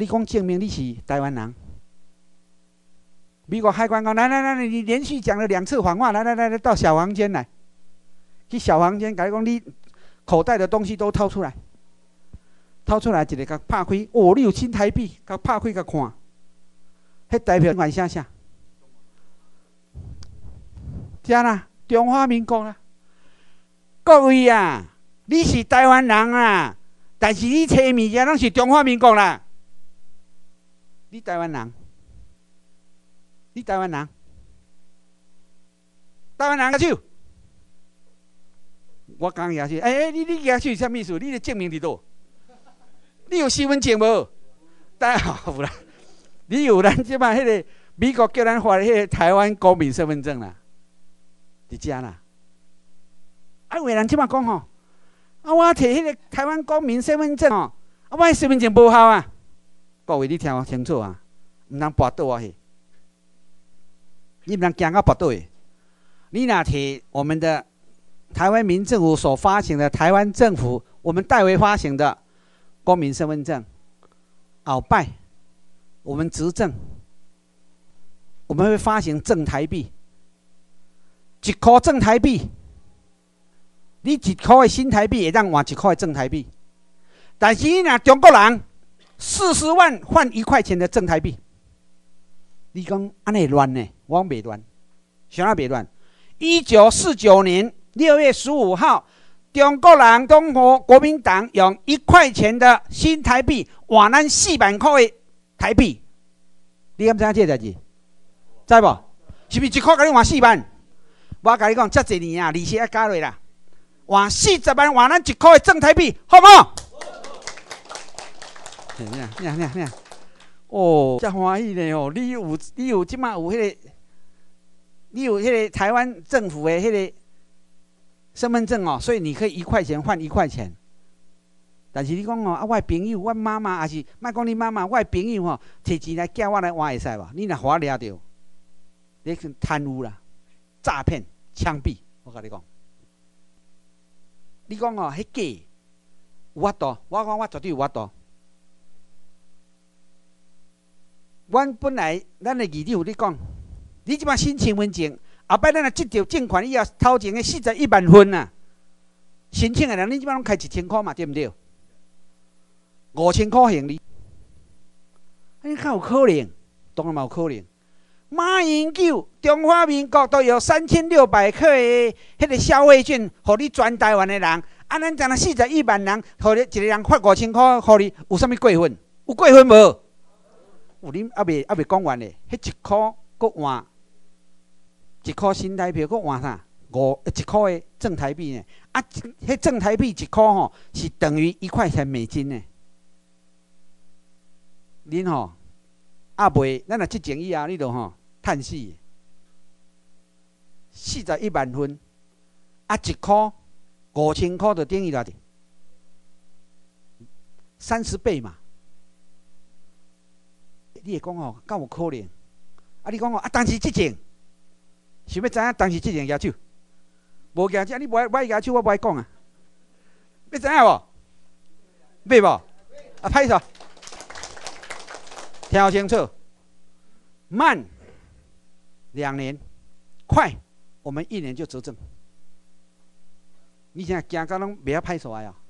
你讲证明你是台湾人。美国海关讲，来来来，你连续讲了两次谎话，来来来来，到小房间来。去小房间，甲你讲，你口袋的东西都掏出来。掏出来一个，甲拍开，哦，你有新台币，甲拍开甲看。迄代表管啥啥？遮啦，中华民国啦。各位啊，你是台湾人啊，但是你找物件拢是中华民国啦。你台湾人，你台湾人，台湾人举手。我刚举手，哎、欸、哎，你你举手是啥意思？你的证明伫倒？你有身份证无？大家好啦。你有咱即摆迄个美国叫咱发迄个台湾公民身份证啦，伫遮啦。啊，有个人即摆讲吼，啊，我摕迄个台湾公民身份证吼，啊，我身份证无效啊。各位，你听清楚啊，毋通跋倒啊去，你毋通行到跋倒去。你若摕我们的台湾民政府所发行的台湾政府我们代为发行的公民身份证，后摆。我们执政，我们会发行正台币，一块正台币，你一块的新台币会当换一块正台币，但是你若中国人四十万换一块钱的正台币，你讲安尼乱呢？我讲袂乱，啥啊袂乱？一九四九年六月十五号，中国人中国国民党用一块钱的新台币换咱四万块的。台币，你敢知影这代志？知无？是不是一块甲你换四万？我甲你讲，遮侪年啊，利息还加落啦，换四十万换咱一块的正台币，好不好？你看，你看，你看，哦，遮欢喜呢哦！你有，你有即马有迄个，你有迄个台湾政府的迄个身份证哦，所以你可以一块钱换一块钱。但是你讲哦，啊，我的朋友，我妈妈，还是莫讲你妈妈，我的朋友吼，摕钱来叫我来换会使无？你若互我掠着，你去贪污啦、诈骗、枪毙，我甲你讲。你讲哦，迄假有法度，我讲我绝对有法度。阮本来咱的议长有咧讲，你即摆申请身份证，后摆咱若执着证款以后，头前的四十一万份啊，申请的人你即摆拢开一千块嘛，对毋对？五千块行李，你看有可能？当然嘛有可能。马英九中华民国都有三千六百克的迄个消费券，互你全台湾的人。啊，咱才若四十一万人，互你一个人发五千块，互你有啥物过分？有过分无？有恁还未还未讲完咧，迄一箍搁换一箍新台币，搁换啥？五一箍的正台币呢？啊，迄正台币一箍吼是等于一块钱美金呢。恁吼啊袂，咱若执政以后，你著吼趁死。四十一万份，啊一箍五千箍，就等于偌济？三十倍嘛。你会讲吼，敢有可能？啊，你讲吼啊，当时执政，想要知影当时执政举手？无举手，你无爱我举手，我无爱讲啊。要知影无？要无？啊，拍手。听清楚，慢两年，快我们一年就执政。你现在惊到拢袂晓拍手来哦？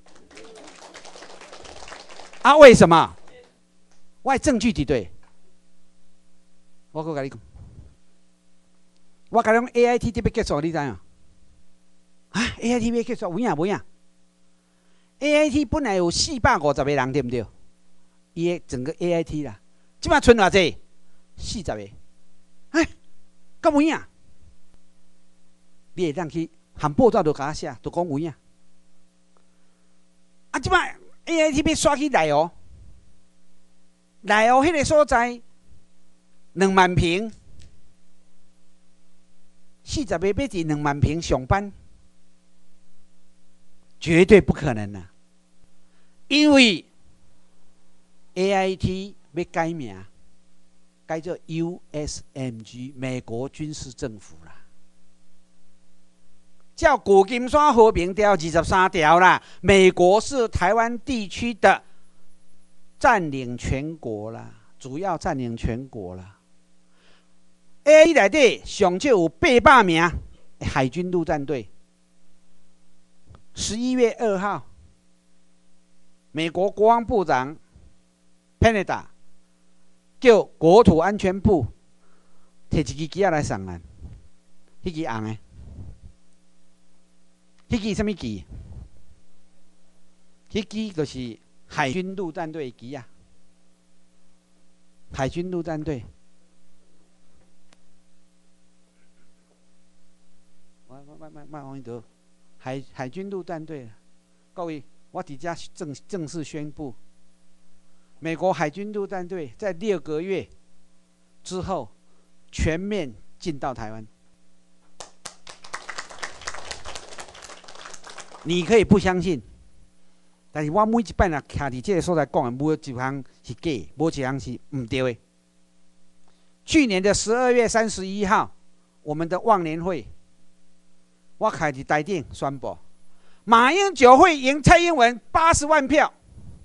啊，为什么？我的证据伫对。我搁甲你讲，我甲你讲 A I T 要结束，你知影？啊 ，A I T 要结束，有影无影 ？A I T 本来有四百五十个人，对不对？伊的整个 A I T 啦。即摆剩偌济？四十个，哎，敢有影？你会当去含报纸就甲我写，就讲有影。啊，即摆 A I T 要刷去内湖，内湖迄个所在两万平，四十个要伫两万平上班，绝对不可能啊！因为 A I T。要改名，改做 U S M G 美国军事政府啦。叫古金山和平条二十三条啦，美国是台湾地区的占领全国啦，主要占领全国啦。A I 内底上少有八百名海军陆战队。十一月二号，美国国防部长 Panetta 叫国土安全部摕一支旗仔来送咱，迄支红的，迄支什么旗？迄支就是海军陆战队的旗啊，海军陆战队。我我我我我往伊倒。海海军陆战队，各位，我伫遮正正式宣布，美国海军陆战队在六个月之后全面进到台湾。你可以不相信，但是我每一摆若徛伫这个所在讲的，无一项是假，无一项是唔对的。去年的十二月三十一号，我们的忘年会。我开伫台顶宣布，马英九会赢蔡英文八十万票。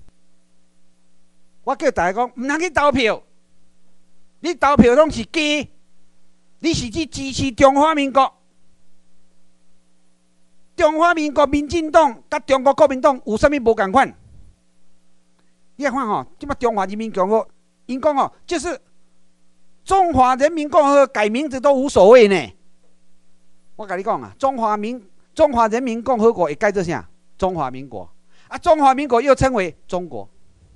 我叫大家讲，唔通去投票，你投票拢是假，你是去支持中华民国。中华民国民进党甲中国国民党有啥物无共款？你看吼，即摆中华人民共和国，因讲吼，就是中华人民共和国改名字都无所谓呢。我跟你讲啊，中华民中华人民共和国会改做啥？中华民国啊，中华民国又称为中国。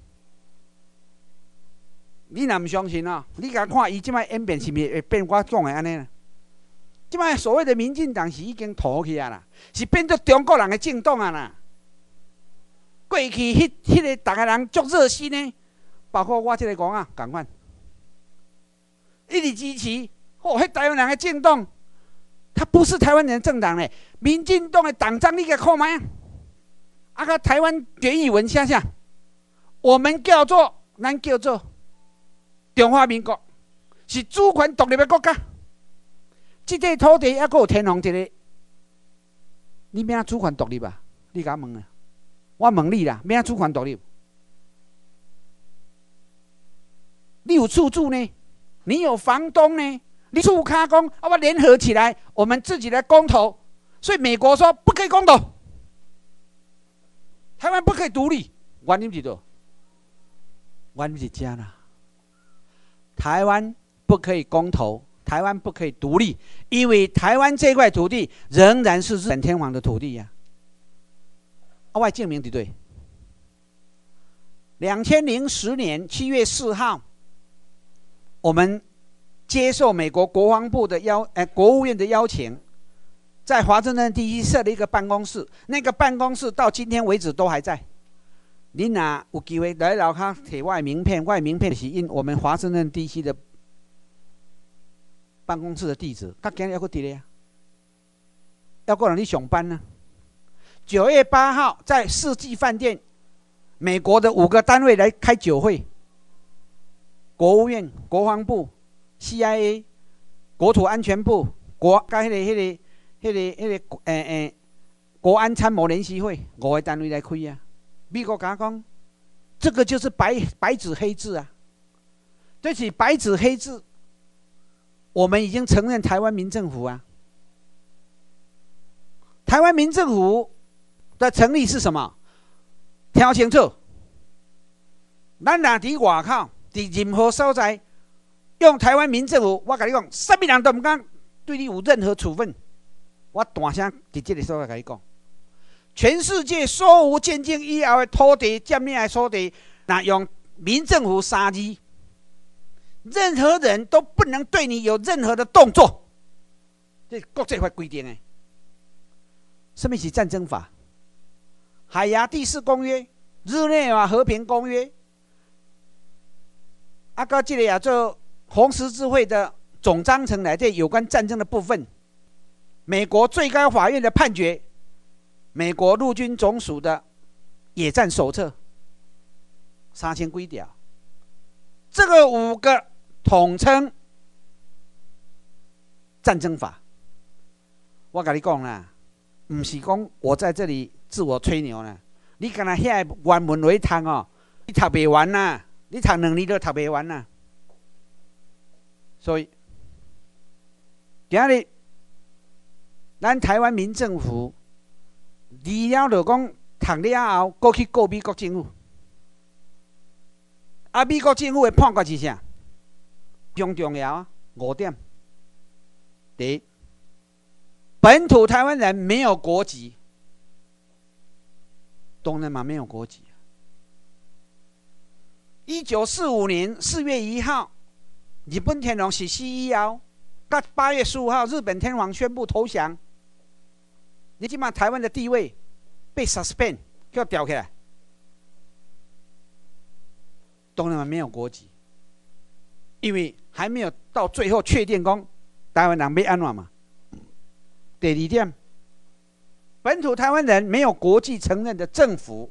你若唔相信啊，你甲看伊即摆演变是毋是会变我讲的安尼呢？即摆所谓的民进党是已经土去啊啦，是变做中国人的政党啊啦。过去迄迄个逐个人足热心呢，包括我即个讲啊，共款，一直支持哦，迄台湾人的政党。他不是台湾人政党嘞，民进党的党章你给看卖啊！啊个台湾原语文写啥？我们叫做，咱叫做中华民国，是主权独立的国家。这块土地还阁有天皇一个，你免主权独立啊？你甲我问啊？我问你啦，免主权独立？你有厝住呢？你有房东呢？你厝卡讲啊，我联合起来，我们自己来公投，所以美国说不可以公投，台湾不可以独立，原因是多，原因是这啦。台湾不可以公投，台湾不可以独立，因为台湾这块土地仍然是日本天皇的土地呀、啊。我证明对不对？两千零十年七月四号，我们。接受美国国防部的邀，呃，国务院的邀请，在华盛顿地区设了一个办公室。那个办公室到今天为止都还在。你若有机会来楼下摕我的名片，我的名片是印我们华盛顿地区的办公室的地址。他今日还阁伫咧啊，还阁人去上班呢。九月八号在世纪饭店，美国的五个单位来开酒会，国务院、国防部。C I A、国土安全部、国甲迄个、迄个、迄个、迄个诶诶，国安参谋联席会五个单位来开啊。美国甲讲，这个就是白白纸黑字啊。对起白纸黑字，我们已经承认台湾民政府啊。台湾民政府的成立是什么？听清楚，咱若伫外口，伫任何所在。用台湾民政府，我跟你讲，什么人都唔敢对你有任何处分。我大声伫这个所在跟你讲，全世界所有建境以后的土地占领的土地，那用民政府三字，任何人都不能对你有任何的动作。这是国际法规定的。什么是战争法？海牙第四公约、日内瓦和平公约，啊，到这个也做。红十字会的总章程内底有关战争的部分，美国最高法院的判决，美国陆军总署的野战手册，三千几条，这个五个统称战争法。我跟你讲啦，不是讲我在这里自我吹牛啦，你敢若遐原文来读哦， 你读袂完呐，你读两年都读袂完呐。所以，今日咱台湾民政府，除了就讲读了后，过去告美国政府。啊，美国政府的判决是啥？上重要啊，五点。第一，本土台湾人没有国籍，当然嘛没有国籍。一九四五年四月一号，日本天皇实施以后，到八月十五号，日本天皇宣布投降。你即马台湾的地位被 suspend， 叫调起来，当然嘛没有国籍，因为还没有到最后确定讲台湾人要安怎嘛。第二点，本土台湾人没有国际承认的政府。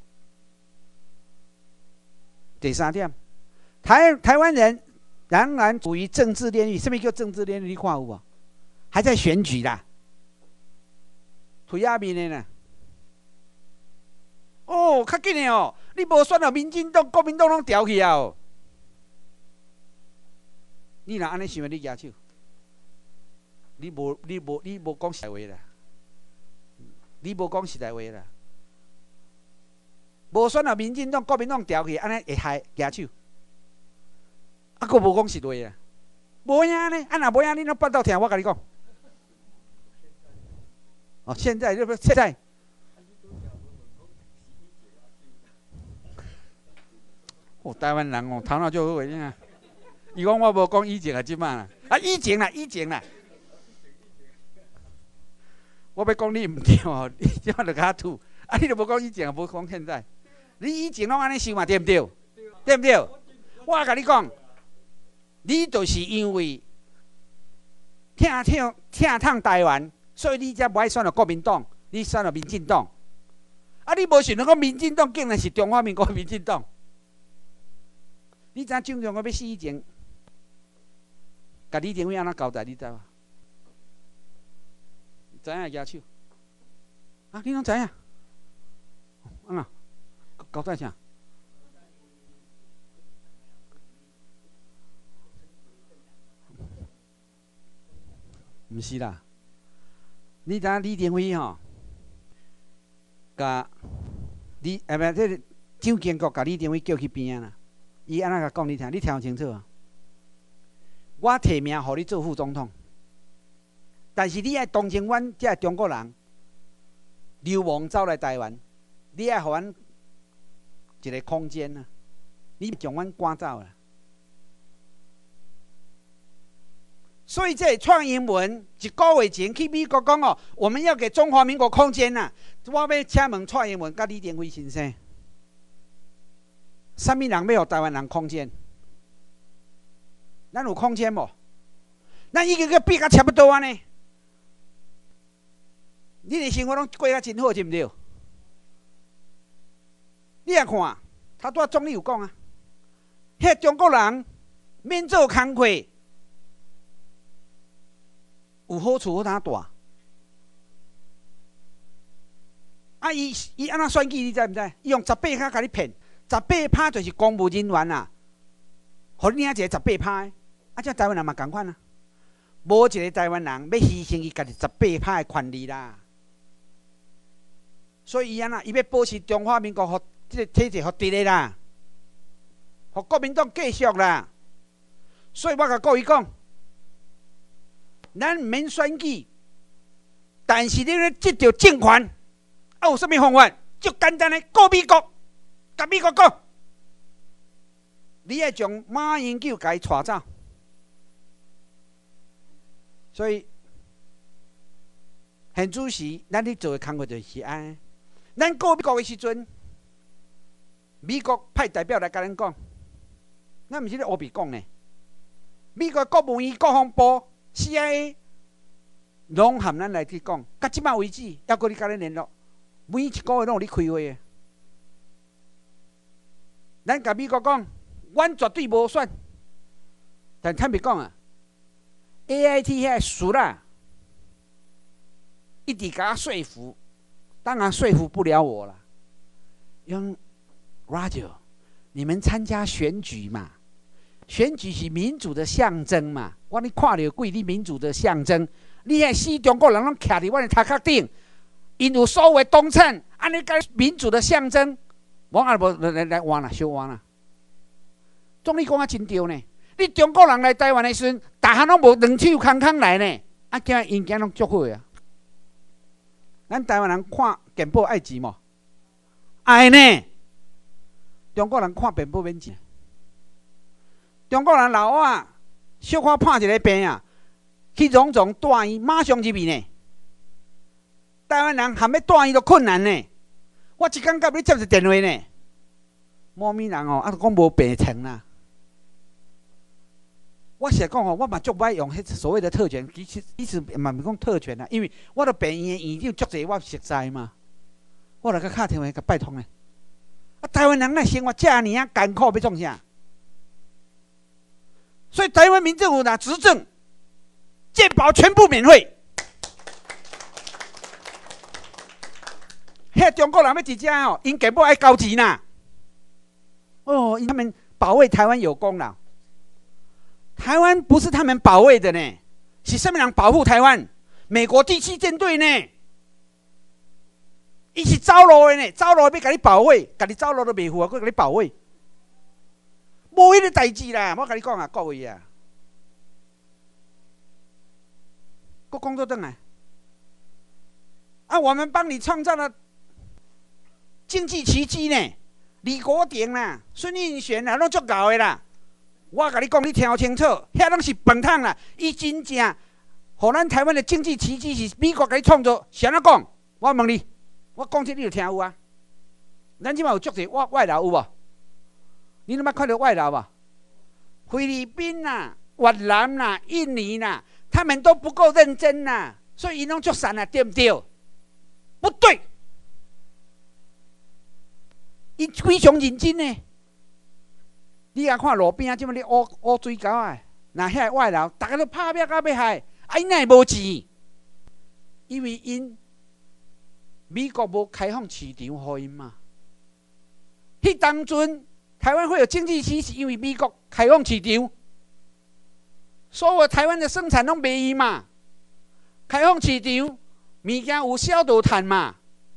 第三点，台台湾人仍然处于政治炼狱。什么叫政治炼狱？你看有无？还在选举啦，推下面的呢。哦，较紧的哦，你无选到民进党、国民党拢调去啊哦。你若安尼想，你举手。你无你无你无讲实在话啦，你无讲实在话啦。无选到民进党、国民党调去，安尼会害举手。啊，佫无讲实话啊，无影呢？啊，若无影，你哪巴肚疼？我甲你讲。哦，现在就是现在。哦，台湾人哦，头脑就好个呀。伊讲我无讲以前啊，即摆啦，啊以前啦，以前啦。我要讲你唔对哦，你即摆就甲吐，啊你都无讲以前，无讲现在，你以前拢安尼想嘛，对唔对？对唔对？我甲你讲，你就是因为疼疼疼痛台湾，所以你才无爱选到国民党，你选到民进党。啊，你无想到讲民进党竟然是中华民国民进党。你知影正常我要死以前，甲李登辉安怎交代？你知无？知影举手。啊，你拢知影？安那交代啥？毋是啦，你知影李登辉吼，甲李哎不，这蒋经国甲李登辉叫去边啊啦。伊安怎甲讲你听？你听清楚啊！我提名互你做副总统，但是你爱同情阮这中国人流亡走来台湾，你爱互阮一个空间啊！你将阮赶走啦。所以这创英文一个月前去美国讲哦，我们要给中华民国空间呐、啊。我要请问创英文甲李登辉先生。什么人要予台湾人空间？咱有空间无？咱已经个比较差不多安尼。你的生活拢过得真好，对不对？你来看，他拄总理有讲啊，迄中国人免做工课，有好处好哪大？啊，伊伊安怎选举？你知毋知？伊用十八卡甲你骗。十八趴就是公务人员啦，互你领一个十八趴的，啊，这台湾人嘛共款啊，无一个台湾人要牺牲伊家己十八趴的权利啦。所以伊安那，伊要保持中华民国互这个体制互直的啦，互国民党继续啦。所以我甲各位讲，咱毋免选举，但是你咧执着政权，啊有啥物方法？就简单的告美国。甲美国讲，你要将马英九甲伊带走，所以现主时咱咧做的工作就是安。咱告美国的时阵，美国派代表来甲咱讲，咱毋是咧胡编讲呢。美国国务院、国防部、C I A 拢含咱来去讲，到即摆为止，还阁咧甲咱联络，每一个月拢有咧开会的。咱甲美国讲，阮绝对无选，但坦白讲啊 ，A I T 遐输啦，一直甲我说服，当然说服不了我啦。用 radio 你们参加选举嘛？选举是民主的象征嘛？我你看到贵你民主的象征，你遐死中国人拢徛伫阮的头壳顶，因有所谓东称，安尼个民主的象征，我啊无来来来换啦，小换啦。总理讲啊真对呢，你中国人来台湾的时阵，逐项拢无两手空空来呢，啊，今因囝拢足好啊。咱台湾人看健保爱钱无？爱呢。中国人看健保免钱。中国人老外小可判一个病啊，去荣总大医马上入院呢。台湾人含要大医都困难呢。我一工甲你接一电话呢，某咪人哦，啊，讲无病床啦。我是讲哦，我嘛足歹用迄所谓的特权，其实意思嘛毋是讲特权啦，因为我的病院的院长足侪，我熟知嘛。我来甲敲电话甲拜托呢。啊，台湾人那生活遮尔啊艰苦，要创啥？所以台湾民政府若执政，健保全部免费。遐中国人要一只哦，因健保爱交钱呐。哦，他们保卫台湾有功劳。台湾不是他们保卫的呢，是什么人保护台湾？美国第七舰队呢？伊是走路的呢，走路要甲你保卫，甲你走路都袂赴啊，佫甲你保卫，无迄个代志啦。我甲你讲啊，各位啊，佫工作转来，啊，我们帮你创造了经济奇迹呢。李国鼎啦、孙运璇啦，拢足够的啦。我甲你讲，你听清楚，遐拢是饭桶啦。伊真正，互咱台湾的经济奇迹是美国甲你创造，是安怎讲？我问你，我讲这你就听有啊？咱即摆有足侪外外劳有无？你有捌看到外劳无？菲律宾啦、越南啦、印尼啦，他们都不够认真啦，所以伊拢足散啦，对不对？不对，伊非常认真呢。你啊看路边啊，即摆咧乌乌水沟啊，那遐外劳，大家都拍拼到要害，啊因会无钱？因为因美国无开放市场互因嘛。迄当阵台湾会有经济奇迹，是因为美国开放市场，所有台湾的生产拢卖伊嘛。开放市场，物件有销就赚嘛。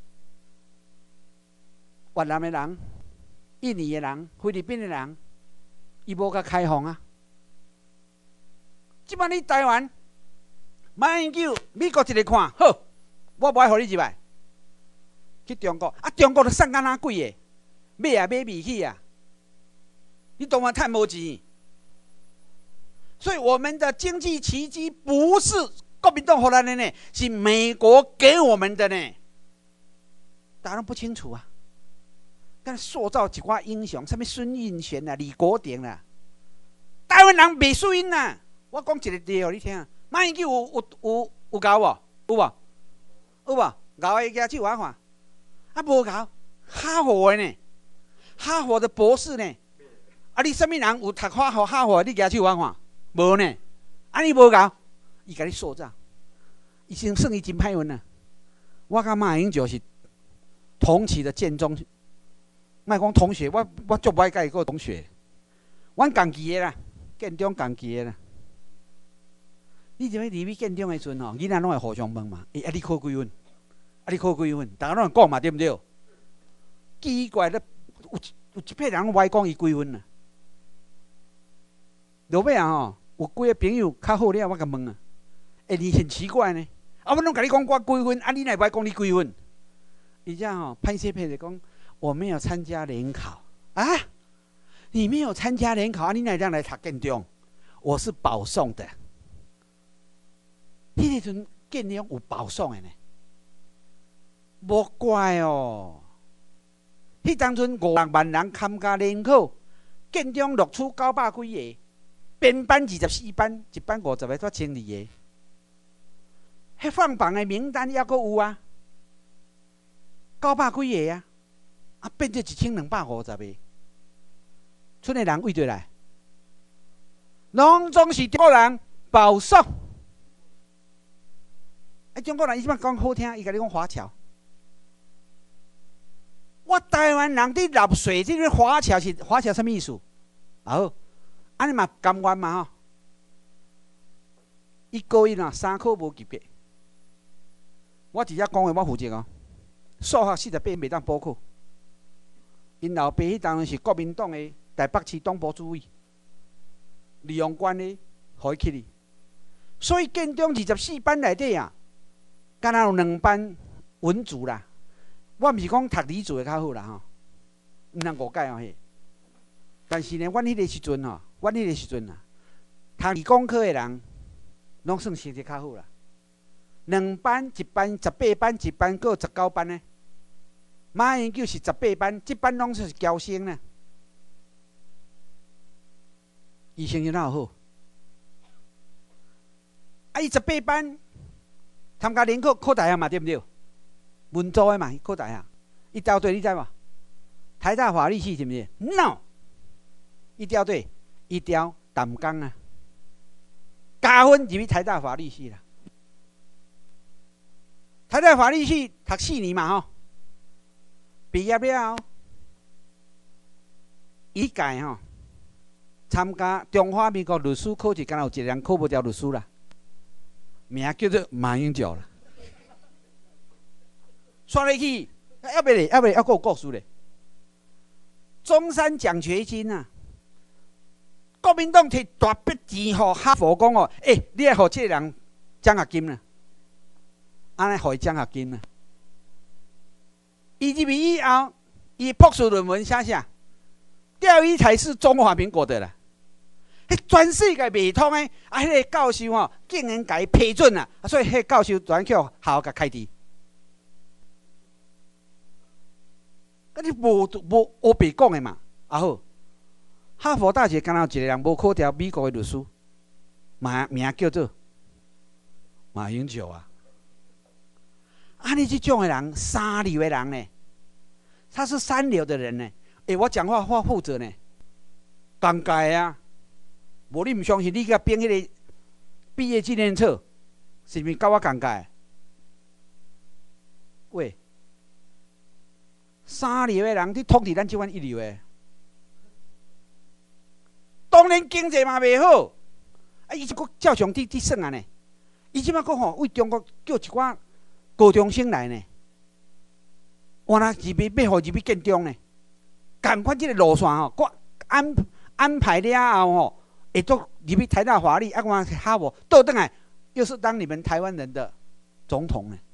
越南的人、印尼的人、菲律宾的人。伊无甲开放啊！即摆你台湾，马英九美国一个看好，我无爱互你入来。去中国啊，中国都送甲哪贵个？买啊买米去啊！你当然趁无钱。所以我们的经济奇迹不是国民党互咱的呢，是美国给我们的呢。大家都不清楚啊。但塑造一寡英雄，什么孙运璇啊、李国鼎啦、啊，台湾人袂输因啦。我讲一个例互你听，马英九有有有有搞无？有无？有无？搞的举手我看，啊无搞，哈佛的呢？哈佛的博士呢？啊你什么人有读哈佛？哈佛你举手我看，无呢？啊你无搞，伊甲你塑造，已经算伊真歹运啦。我甲马英九是同期的建中。莫讲同学，我我足歹甲伊个同学，阮同期的啦，建中同期的啦。你知影入去建中的时阵吼，囡仔拢会互相问嘛，欸，啊你考几分？啊你考几分？大家拢会讲嘛，对不对？奇怪咧，有有一批人歪讲伊几分啊？落尾啊吼，有几个朋友较好了，我甲问啊，欸，你很奇怪呢，啊我拢甲你讲我几分，啊你哪会讲你几分？伊这吼歹势歹势讲。我没有参加联考啊！你没有参加联考啊？你哪样来读建中？我是保送的。迄时阵建中有保送的呢，无怪哦。迄当阵五六万人参加联考，建中录取九百几个，编班二十四班，一班五十个，才千二个。迄放榜的名单还阁有啊，九百几个啊。啊，变做一千两百五十个，村的人为对来，拢总是中国人保送。哎，中国人伊即摆讲好听，伊甲你讲华侨， 我台湾人伫纳税，这个华侨是华侨什么意思？好，安尼嘛甘愿嘛吼。伊高一啊，三科无及格。我直接讲话，我负责哦。数学四十八袂当补课。因老爸迄当是国民党的台北市党部主委，利用关系，互伊去哩。所以建中二十四班内底啊，敢若有两班文组啦。我毋是讲读理组的较好啦吼，毋通误解哦嘿。但是呢，阮迄个时阵吼，阮迄个时阵啊，读理工科的人，拢算成绩较好啦。两班一班，十八班一班，搁十九班呢。马英九是十八班，即班拢是侨生呢。伊成绩哪有好？啊，伊十八班参加联考考大学嘛，对不对？文组的嘛，考大学。伊调对你知无？台大法律系是毋是 ？No， 伊调对，伊调淡江啊，加分入去台大法律系啦。台大法律系读四年嘛吼，毕业了后，伊届吼参加中华民国律师考试，敢若有一个人考不掉律师啦，名叫做马英九啦。刷落去，要袂咧，要袂，还佫有故事咧。中山奖学金啊，国民党摕大笔钱互哈佛讲哦，诶、欸，你爱互即个人奖学金啦。安尼，互伊奖学金啊！伊入去以后，伊博士论文写啥？钓鱼才是中华民国的啦！迄全世界袂通诶，啊，迄、那个教授吼，竟然甲伊批准啦，所以迄教授转去校甲开除。啊，你无无乌白讲诶嘛？啊好，哈佛大学敢若一个人无考掉美国诶律师，名名叫做马英九啊！安尼这种的人，三流的人呢，他是三流的人呢。诶，我讲话话负责呢，尴尬啊！无你唔相信，你甲编迄个毕业纪念册，是毋是甲我尴尬？喂，三流的人，你统治咱即款一流的，当然经济嘛袂好，啊，伊就佫照常伫伫算啊呢。伊即摆佫吼为中国叫一寡高中生来呢，我若入去要互入去建中呢，赶快即个路线吼，我安安排了后吼，会做入去台大法律，啊，我哈佛倒转来，又是当你们台湾人的总统呢。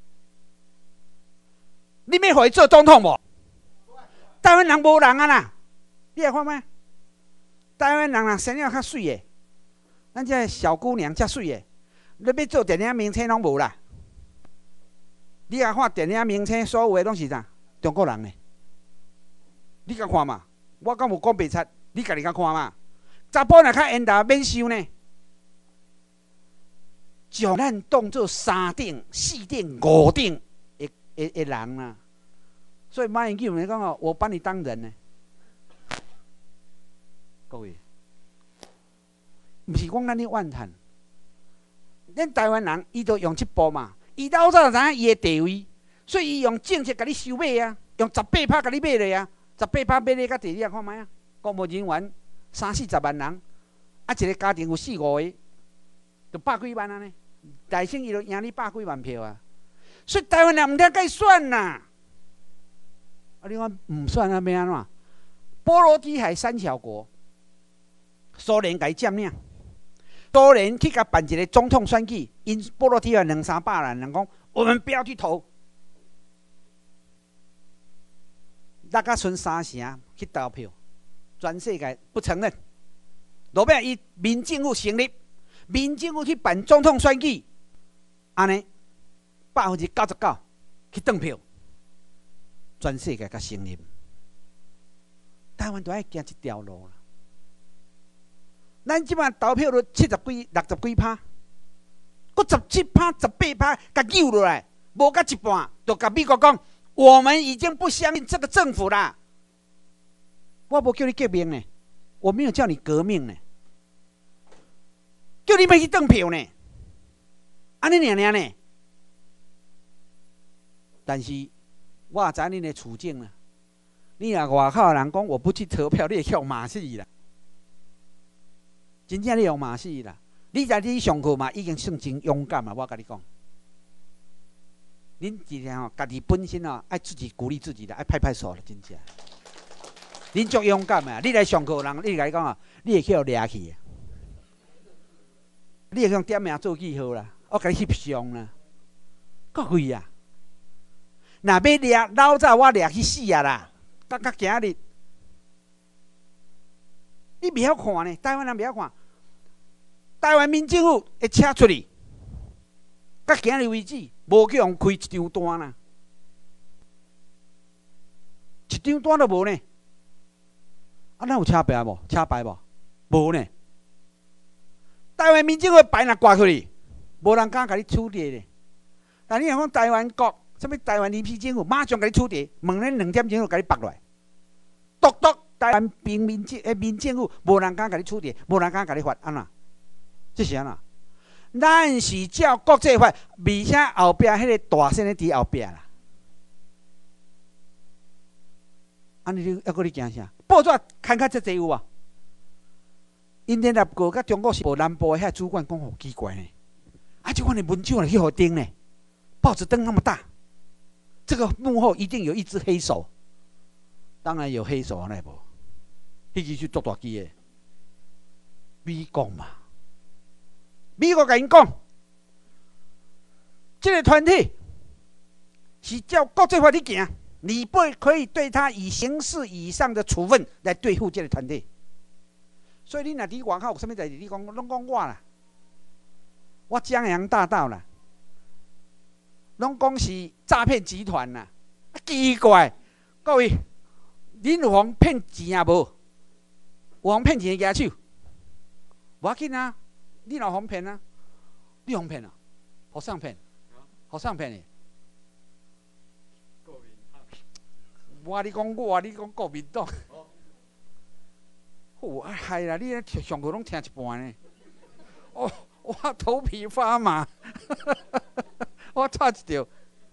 你要互伊做总统无？台湾人无人啊啦，你会看咩？台湾人啊，生了较水的，咱这小姑娘遮水的，你要做电影明星拢无啦。你甲看电影明星，所有的拢是啥？中国人呢？你甲看嘛？我敢有讲白贼？你家己甲看嘛？查甫若较缘投免收呢？将咱当做三等、四等、五等的的的人啊！所以马英九咪讲哦，我把你当人呢。各位，毋是讲咱咧怨叹，咱台湾人伊都用这步嘛。伊老早就知影伊的地位，所以伊用政策甲你收买啊，用十八趴甲你买落啊，十八趴买咧甲地，你看卖啊，公务人员三四十万人，啊一个家庭有四五个，就百几万安尼，大省伊就赢你百几万票啊，所以台湾人毋听该选呐。啊，你讲毋选啊，要安怎？波罗的海三小国，苏联甲伊占领。苏联去甲办一个总统选举，因波罗的海两三百人，人讲我们不要去投，大家剩三成去投票，全世界不承认。落尾伊民政府成立，民政府去办总统选举，安尼百分之九十九去转票，全世界甲承认。台湾都爱行这条路啦。咱即摆投票率七十几、六十几趴，搁十七趴、十八趴，甲扭落来，无甲一半，就甲美国讲，我们已经不相信这个政府啦。我无叫你革命呢，我没有叫你革命呢，叫你要去转票呢，安尼尔尔呢。但是我也知恁的处境啦， 你若外口人讲我不去投票，你会去骂死啦！真正你会骂死啦！你在你上课嘛，已经算真勇敢啊！我甲你讲，恁一定吼，家己本身哦，爱自己鼓励自己的，爱拍拍手了，真正。恁足勇敢啊！你来上课，人你甲你讲啊，你会去互掠去啊！你会用点名做记号啦，我甲你翕相啦，够贵啊！若要掠，老早我掠去死啊啦！到到今日，你袂晓看呢？台湾人袂晓看，台湾民政府会车出去，到今日为止，无去用开一张单啦，一张单都无呢。啊，咱有车牌无？车牌无？无呢。台湾民政府牌若挂出去，无人敢甲你处理咧。但你若讲台湾国，什么台湾临时政府，马上甲你处理，问恁两点钟就甲你绑落来。独独台湾平民政诶民政府，无人敢甲你处理，无人敢甲你罚安那？这是安那？咱是照国际法，而且后壁迄个大声咧伫后壁啦。安尼你还阁你惊啥？报纸刊较遮济有无？因联合国甲中国时报南部的遐主管讲好奇怪呢，啊，这款的文章去互登呢？报纸登那么大，这个幕后一定有一只黑手。当然有黑手啊，那无，迄支是足大支的。美国嘛，美国甲因讲，这个团体是照国际法去行，你不可以对他以刑事以上的处分来对付这个团体。所以你若伫外口有啥物代志，你讲拢讲我啦，我江洋大盗啦，拢讲是诈骗集团啦，啊奇怪，各位。恁有互骗钱啊无？有互骗钱的举手，无要紧啊！你若互骗啊，你互骗啊？互上骗？互上骗的？我你讲我，你讲国民党。哦，害啦！你上课拢听一半呢。哦，我头皮发麻，我错一条。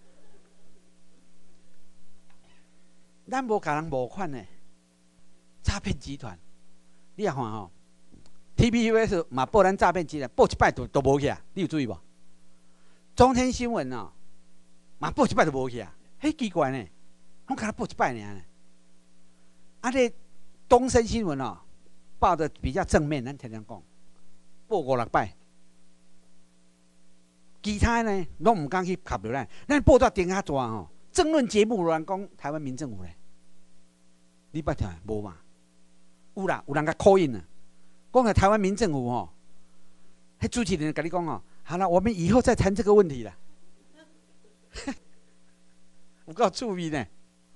咱无甲人募款呢，诈骗集团，你也看吼 ，T V B S 嘛报咱诈骗集团，报一摆都都无去啊，你有注意无？中天新闻哦，嘛报一摆都无去啊，迄奇怪呢，拢甲他报一摆尔呢。啊，这东森新闻哦，报的比较正面，咱听听讲，报五六摆，其他呢拢唔敢去合入咱，咱报纸顶较大吼，政论节目有人讲台湾民政府咧。你捌听无嘛？有啦，有人甲 call in 啊，讲个台湾民政府吼，迄主持人甲你讲哦，好了，我们以后再谈这个问题啦。有够趣味呢。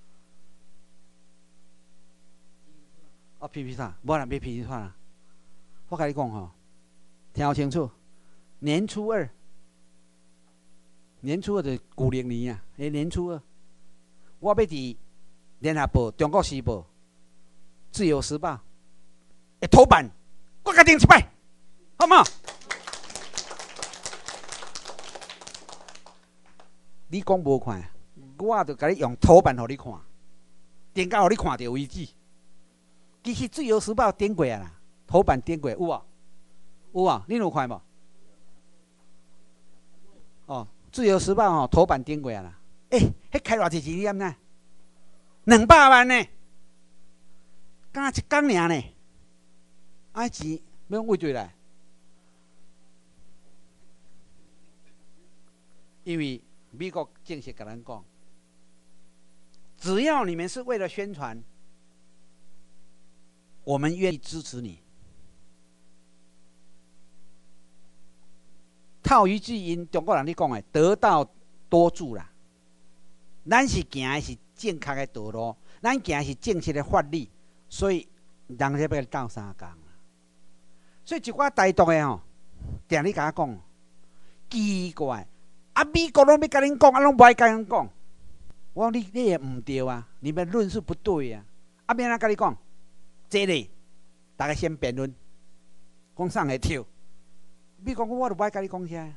哦，批批啥？无啦，别批批啥啦。我甲你讲吼，听好清楚。年初二，年初二就是旧历年啊，诶，年初二，我要伫联合报、中国时报、自由时报诶头版，我甲订一摆，好唔好？你讲无看，我就甲你用头版互你看，订到互你看到为止。其实自由时报订过啊啦，头版订过有无？有啊，恁有看无？哦，自由时报吼、哦、头版订过啊啦，诶、欸，迄开偌济钱你敢知？两百万呢，敢一工尔呢？啊钱要为对来，因为美国正式甲咱讲，只要你们是为了宣传，我们愿意支持你。套一句因中国人咧讲的，得道多助啦。咱是行的是正确的道路，咱行的是正确的法律，所以人家要斗相共啦。所以一寡台独的吼，定咧甲我讲，奇怪，啊美国拢要甲恁讲，啊拢无爱甲恁讲。我讲你你也唔对啊，你们论述不对啊。啊免怎甲你讲？这里大家先辩论，讲啥会跳。美国讲我都无爱甲你讲啥，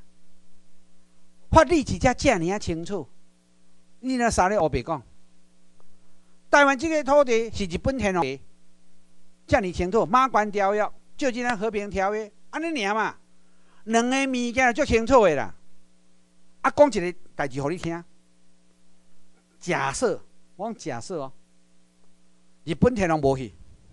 法律是遮遮尔啊清楚。你若啥咧黑白讲？ 台湾这个土地是日本天皇的，这么清楚，《马关条约》、《旧金山和平条约》，安尼尔嘛，两个物件足清楚的啦。啊，讲一个代志，互你听。假设，我讲假设哦，日本天皇无去，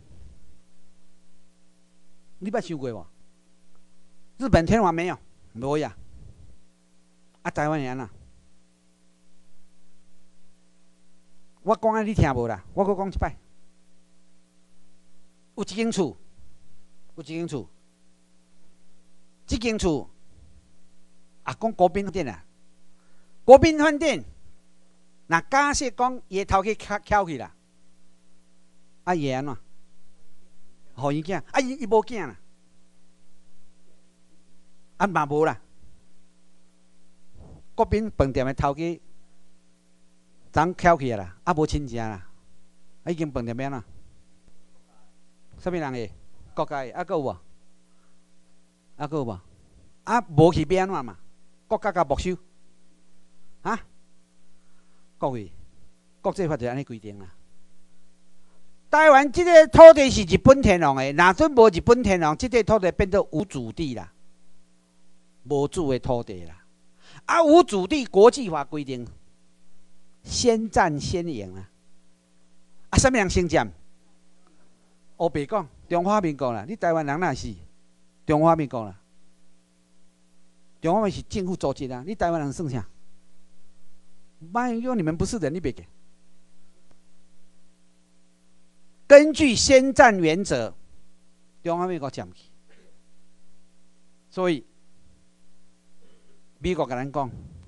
你捌想过无？日本天皇没有，无呀。啊，台湾人啊，我讲啊，你听无啦？我搁讲一摆。有一间厝，有一间厝，这间厝啊，讲国宾饭店啊，国宾饭店，那假设讲伊的头家翘翘去啦，啊，伊安怎？互伊囝，啊，伊伊无囝啦，啊嘛无啦。国宾饭店的头家，昨翘去啦，啊无亲情啦，啊已经饭店免啦。什么人的？国家的，啊，搁有无？啊，搁有无？啊，无去变安怎嘛？国家甲没收，啊？各位，国际法就安尼规定啦。台湾这个土地是日本天皇的，若准无日本天皇，这个土地变做无主地啦，无主的土地啦。啊，无主地国际法规定，先占先赢啦。啊，什么人先占？黑白讲，中华民国啦，你台湾人哪是中华民国啦？中华民国是政府组织啊，你台湾人算啥？万一说你们不是人，你别给。根据先占原则，中华民国占去，所以美国甲咱讲，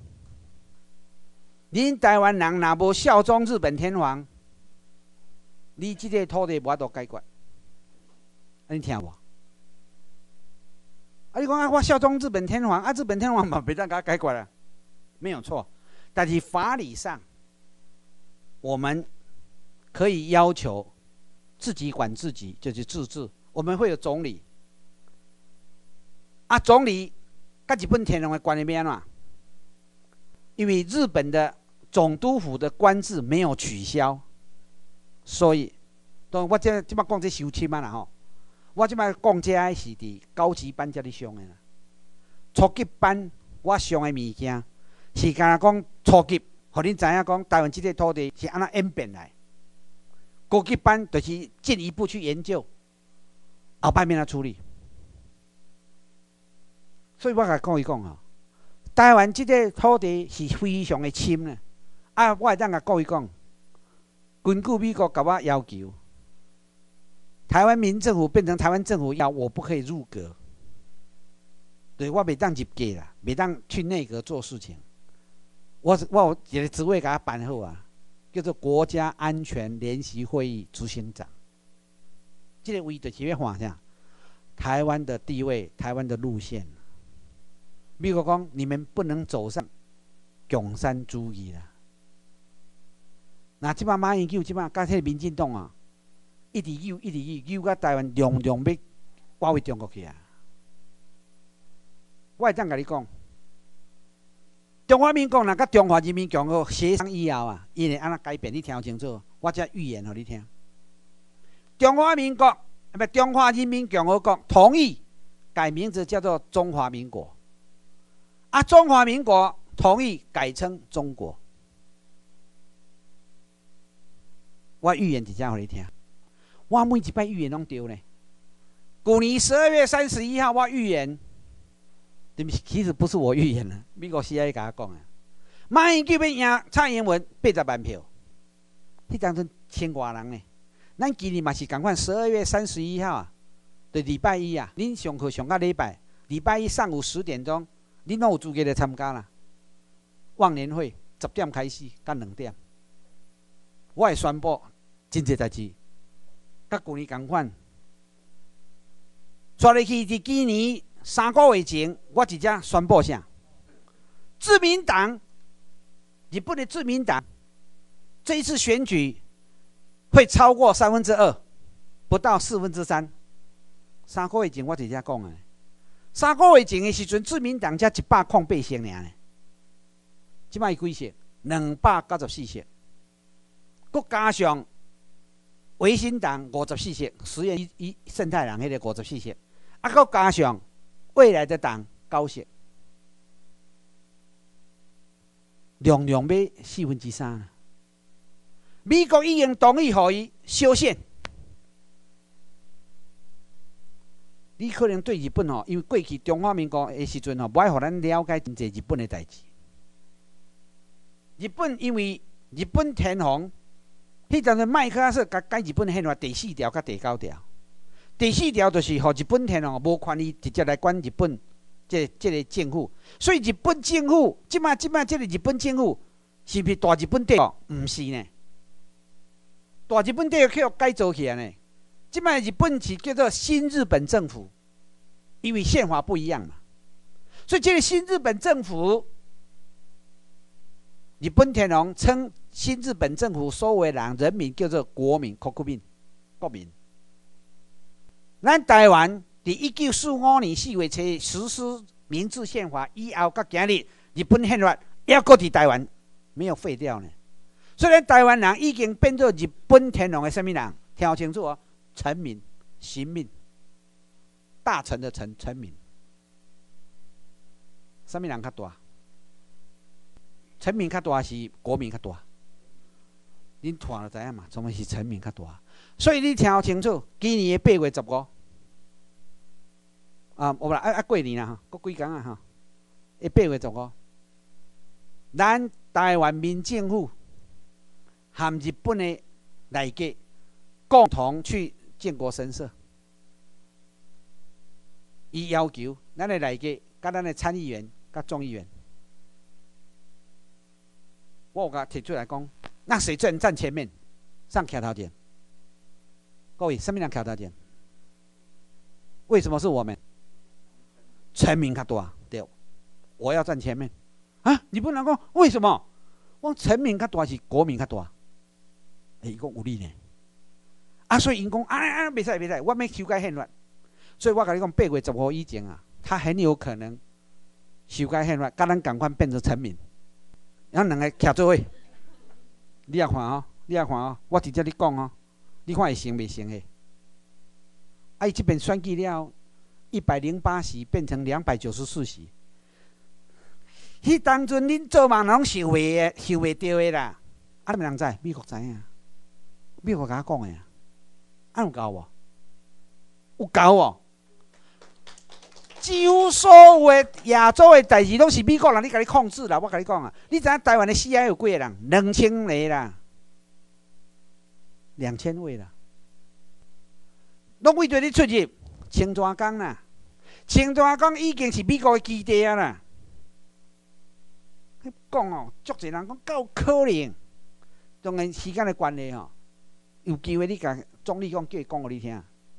恁台湾人若无效忠日本天皇，你这个土地无法度解决。啊，你听无？啊，你讲啊，我效忠日本天皇，啊，日本天皇嘛袂当甲解决啊，没有错。但是法理上，我们可以要求自己管自己，就是自治。我们会有总理，啊，总理甲日本天皇的关系要安怎？因为日本的总督府的官制没有取消，所以，当我这即摆讲这修签啊啦吼。我即摆讲这个是伫高级班才咧上的啦，初级班我上的物件是敢若讲初级，互恁知影讲台湾这个土地是安怎演变来。高级班就是进一步去研究，后摆面来处理。所以我甲讲伊讲吼，台湾这个土地是非常的深呢。啊，我会当甲各位讲，根据美国甲我要求。台湾民政府变成台湾政府要我不可以入阁，对我袂当入阁啦，袂当去内阁做事情。我我有一个职位给他办好啊，叫做国家安全联席会议执行长。这个位就是要画啥？台湾的地位，台湾的路线。美国讲你们不能走上共产主义啦。那即摆马英九即摆甲迄个民进党啊。一直游，一直游，游到台湾量量要包围中国去啊！我会当甲你讲，中华民国若甲中华人民共和国协商以后啊，因会安怎改变？你听清楚，我这预言互你听。中华民国不，中华人民共和国同意改名字叫做中华民国，啊，中华民国同意改称中国。我预言一下互你听。我每一摆预言拢对呢。去年十二月三十一号，我预言，其实不是我预言的，美国 C I A 甲我讲的。马英九要赢蔡英文八十万票，迄当阵千外人呢。咱今年嘛是共款，十二月三十一号啊，就礼拜一啊，恁上课上到礼拜，礼拜一上午十点钟，恁拢有资格来参加啦。忘年会十点开始，到两点，我会宣布真侪代志。甲去年同款，刷入去伫今年三个月前，我直接宣布啥？自民党，日本的自民党，这一次选举会超过三分之二，不到四分之三。三个月前我直接讲的，三个月前的时阵，自民党才一百零八席尔呢，即摆几席？两百九十四席，佮加上维新党五十四席，实验一胜太郎迄个五十四席，啊，佮加上未来的党九席，量量要四分之三。美国已经同意予伊修宪。你可能对日本吼，因为过去中华民国的时阵吼，无爱互咱了解真侪日本的代志。日本因为日本天皇，迄阵个麦克阿瑟甲改日本宪法第四条甲第九条。第四条就是互日本天皇无权利直接来管日本这这个政府，所以日本政府即摆即摆这个日本政府是不是大日本帝国？毋是呢，大日本帝国去互改造起来呢。即摆日本是叫做新日本政府，因为宪法不一样嘛，所以这个新日本政府，日本天皇称新日本政府所有的人人民叫做国民、国民、国民。咱台湾伫一九四五年四月初实施明治宪法以后，到今日日本宪法还搁伫台湾没有废掉呢。所以咱台湾人已经变做日本天皇的什么人？听清楚哦。臣民、臣民、大臣的臣、臣民，什么人较大？臣民较大是国民较大？恁看就知影嘛，总么是臣民较大。所以你听清楚，今年的八月十五，啊，我啦，啊啊过年啦，哈，过几天啊哈，诶，八月十五，咱台湾民政府和日本的内阁共同去建国神社，伊要求咱的内阁、甲咱的参议员、甲众议员，我有甲提出来讲，那谁站站前面，上徛头前？各位，什么人徛头前？为什么是我们？臣民较大，对，我要站前面。啊，你不能讲为什么？我臣民较大是国民较大，哎、欸，伊讲有理呢。啊，所以因讲啊啊，袂使袂使，我要修改宪法。所以我甲你讲，八月十号以前啊，他很有可能修改宪法，甲咱共款变成臣民，然后两个徛做伙。你也看哦，你也看哦，我直接你讲哦，你看会成袂成诶？啊，伊这边选举了，一百零八席变成两百九十四席。迄当阵恁做梦拢想袂诶，想袂到诶啦。啊，你们人知？美国知影，美国甲我讲诶啊。啊，有够无？有够哦！几乎所有的亚洲的代志，拢是美国人咧甲你控制啦。我甲你讲啊，你知影台湾的 C I A 有几个人？两千个啦，两千位啦，拢为着你出入。青山港啦，青山港已经是美国的基地啊啦。讲哦，足侪人讲够可能，当然时间的关系吼，有机会你甲总理讲，叫伊讲互你听。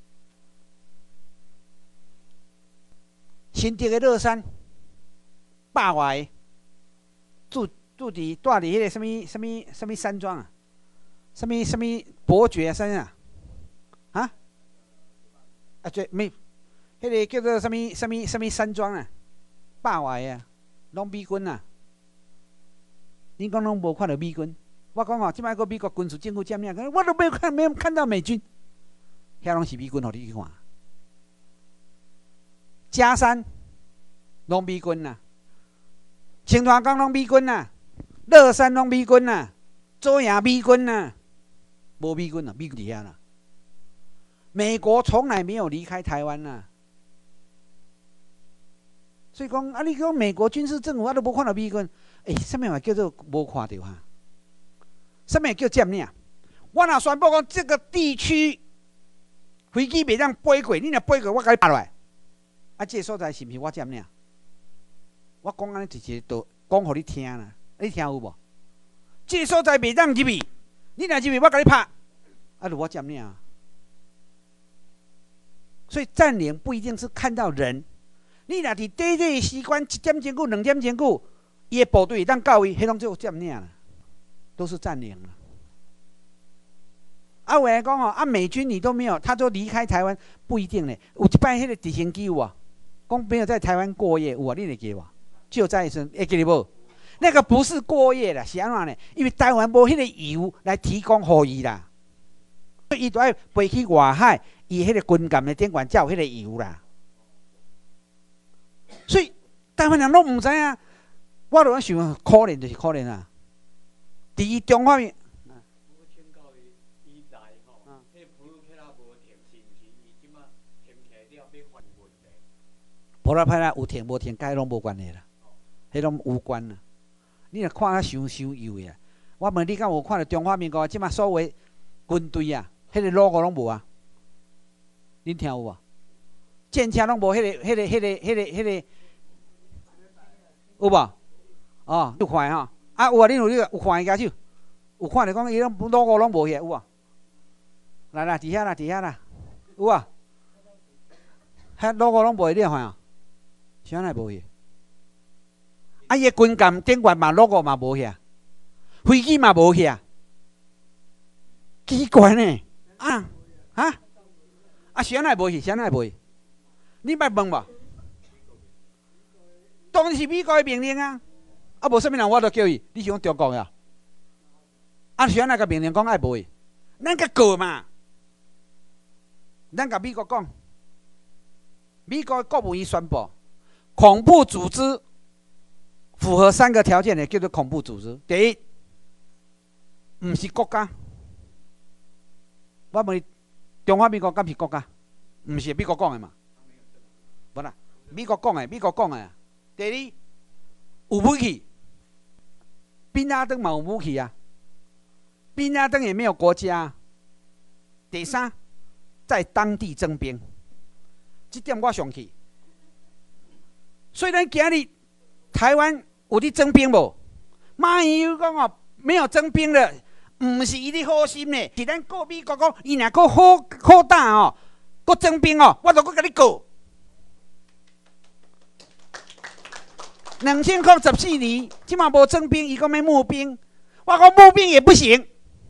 新竹的乐山，百外个，住住伫住伫迄个什么什么什么山庄啊，什么什么伯爵山啊，啊？啊，这没，迄个叫做什么什么什么山庄啊，百外个啊，拢美军啊。恁讲拢无看到美军？我讲哦，即摆个美国军事政府占领，我都没有看，没有看到美军，遐拢是美军，互你去看。嘉山拢美军呐，青川港拢美军呐，乐山拢美军呐，周亚美军呐，无美军啊，美军伫遐啦。美国从来没有离开台湾呐，所以讲啊，你讲美国军事政府我都无看到美军，诶、欸，什么话叫做无看到哈？什么叫占领？我若宣布讲这个地区飞机袂当飞过，你若飞过，我甲你拍落来。啊，这个所在是毋是我占领？我讲安尼就是都讲互你听啦，你听有无？这个所在袂当入去，你若入去，我甲你拍，啊，就我占领啊。所以占领不一定是看到人，你若伫短短时间一点钟久、两点钟久，伊的部队当到位，迄拢就占领啦，都是占领了。啊，有人讲哦，啊，美军你都没有，他就离开台湾，不一定呢。有一摆迄个直升机有啊，讲没有在台湾过夜，有啊，你会记无？就在一声，会记得无？那个不是过夜啦，是安怎呢？因为台湾无迄个油来提供互伊啦。 所以伊都爱飞去外海，伊迄个军舰的顶管才有迄个油啦。所以台湾人拢毋知影，我就想可怜就是可怜啊。第一中华面。普拉派啦有停无停，甲迄拢无关系啦，迄拢无关啦。你若看啊伤伤幼诶啊！我问你，敢有看到中华民国即马所谓军队啊，迄个 logo 拢无啊？恁听有无？战车拢无迄个、迄个、迄个、迄个、迄个，有无？哦，有看吼。啊有啊，恁有你有看伊举手？有看着讲伊拢 logo 拢无遐有啊？来啦，伫遐啦，伫遐啦，有啊？遐 logo 拢无，你有看啊？啥来无去？啊，伊个军舰顶悬嘛 logo 嘛无去，飞机嘛无去，奇怪呢？啊啊啊！啥来无去？啥来无去？你捌问无？当然是美国的命令啊！啊，无啥物人我都叫伊，你是讲中国呀？啊，啥来个命令讲爱无去？咱甲告嘛，咱甲美国讲，美国国务院宣布。恐怖组织符合三个条件的，叫做恐怖组织。第一，唔是国家。我问你，中华民国敢是国家？唔是美国讲的嘛？无啦，美国讲的，美国讲的。第二，有武器。宾拉登嘛有武器啊。宾拉登也没有国家。第三，在当地征兵。这点我上去。所以咱今日台湾有咧征兵无？马英九讲哦，没有征兵了，唔是伊咧好心呢，是咱告美国讲，伊若搁好好大哦，搁征兵哦，我就搁甲你告。两千零十四年，即马无征兵，伊讲要募兵，我讲募兵也不行。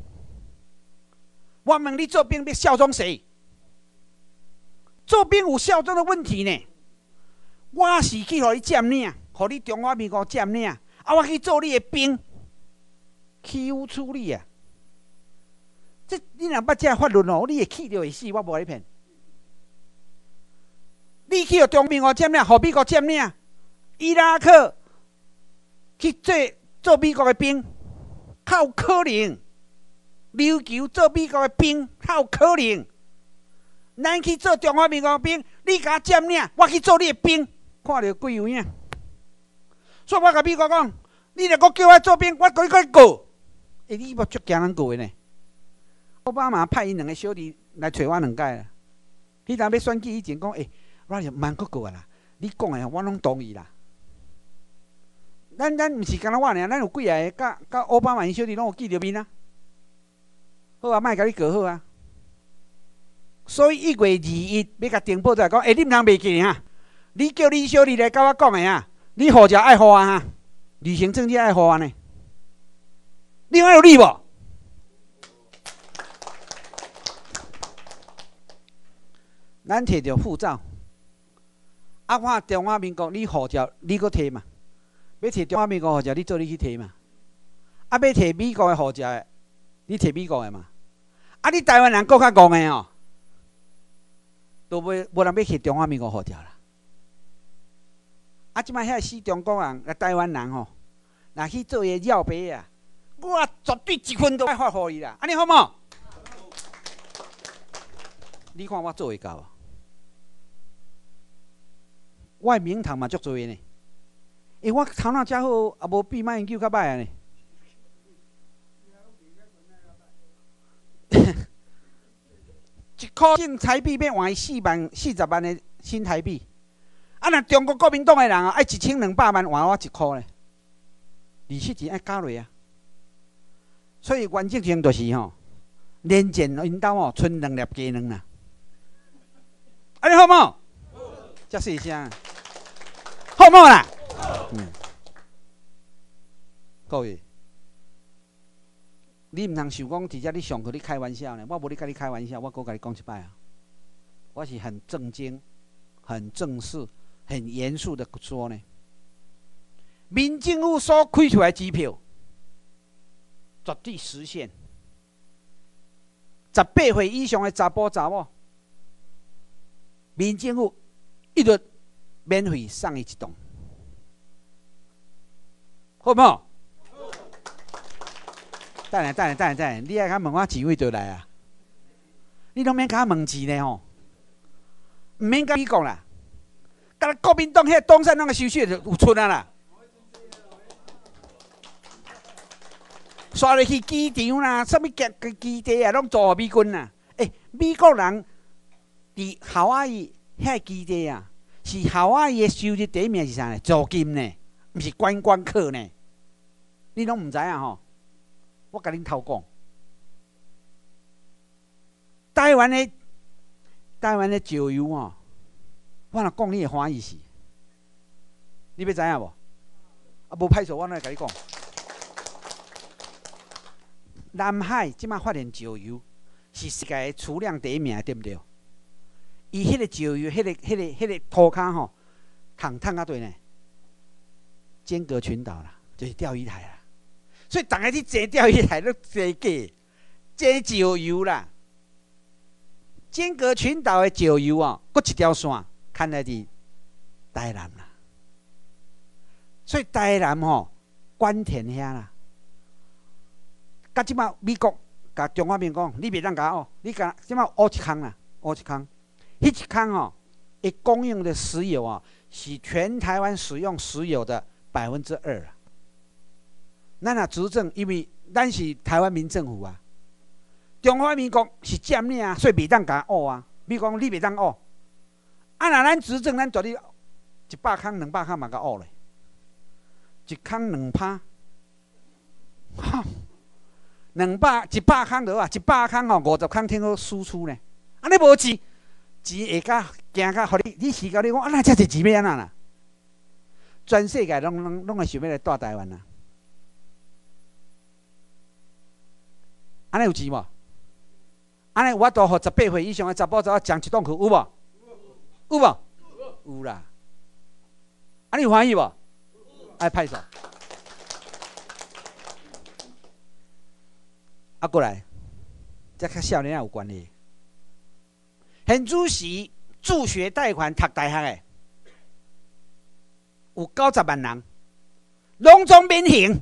我问你做兵要效忠谁？做兵有效忠的问题呢？我是去互你占领，互你中华民国占领，啊，我去做你的兵，欺负处理啊！这你若捌这法律哦，你会气到会死，我无你骗。你去互中华民国占领，互美国占领，伊拉克去做做美国的兵，how有可能？琉球做美国的兵，how有可能？咱去做中华民国的兵，你甲我占领，我去做你的兵。看到几有影，所以我甲美国讲，你若搁叫我做兵，我搁去告。欸，你无足惊人告的呢？奥巴马派因两个小弟来找我两届啦。迄阵要选举以前讲，欸，我就慢搁告啊啦。你讲的我拢同意啦。咱咱毋是干那我尔，咱有几个甲甲奥巴马因小弟拢有见着面啊。好啊，莫甲你告好啊。所以一月二一要甲登报出来讲，欸，你毋通袂记哈。你叫李小丽来甲我讲的啊，你护照爱互我哈，旅行证件爱互我呢。你有理无？咱摕着护照，啊，我中华民国你护照你搁摕嘛？要摕中华民国护照，你做你去摕嘛？啊，要摕美国的护照的，你摕美国的嘛？啊，你台湾人搁较戆的哦，都无无人要摕中华民国护照啦。啊！即摆遐死中国人、台湾人吼，若去做个绕牌啊，我绝对一分都爱发互伊啦。安尼好无？你看我做会到无？我的名堂嘛足多呢。诶，我头脑遮好，也无比马英九较歹啊呢。一箍新台币要换四万、四十万的新台币。啊！若中国国民党的人啊，爱一千两百万换我一箍咧，利息钱爱加落啊。所以原则上就是吼，年前因兜吼剩两粒鸡卵啦。安尼好无？遮细声，好无啦？嗯，各位，你毋通想讲直接你上课你开玩笑呢？我无咧甲你开玩笑，我搁甲你讲一摆啊。我是很正经、很正式。很严肃的说呢，民政府所开出来机票绝对实现。 十八岁以上的查甫查某，民政府一律免费送伊一栋，好唔好？等下等下等下等下，你爱甲问我钱位倒来啊？你拢免甲我问钱呢吼，毋免甲你讲啦。甲国民党遐东山那个收税就有剩啊啦。刷入去机场啦，什物基基地啊，拢租互美军啦。诶、欸，美国人伫夏威夷遐基地啊，是夏威夷的收入第一名是啥呢？租金呢，毋是观光客呢。你拢毋知影吼？我甲恁偷讲，台湾的台湾的石油哦，我若讲你会欢喜死。你要知影无？啊，无歹势，我来甲你讲。南海即摆发现石油是世界储量第一名，对毋对？伊迄个石油，迄、那个、迄、那个、迄、那个土骹吼，桶桶啊对呢？尖阁群岛啦，就是钓鱼台啦。所以大家去坐钓鱼台都坐假，坐石油啦。尖阁群岛的石油哦，搁一条线牵来伫台南啦。所以台南吼，关田遐啦。甲即摆美国甲中华民国讲，你袂当甲我，你甲即摆挖一坑啦，挖一坑，迄一坑哦，伊供应的石油啊，是全台湾使用石油的百分之二啦。咱若执政，因为咱是台湾民政府啊，中华民国是占领啊，所以袂当甲挖啊。美国讲你袂当挖，啊，若咱执政，咱绝对一百坑、两百坑嘛甲挖咧，一坑两拍，哈。两百一百空就啊，一百空吼五十空听好输出呢。安尼无钱，钱下甲惊甲，互你你死到你讲啊，那遮侪钱要安怎啦？全世界拢拢拢会想要来带台湾啊！安尼有钱无？安尼有法度，互十八岁以上的查甫查某将一栋去有无？有无？有啦。安尼有欢喜无？爱拍手。啊，过来，这较少年仔有关系。现主席助学贷款读大学的有九十万人，拢总免还。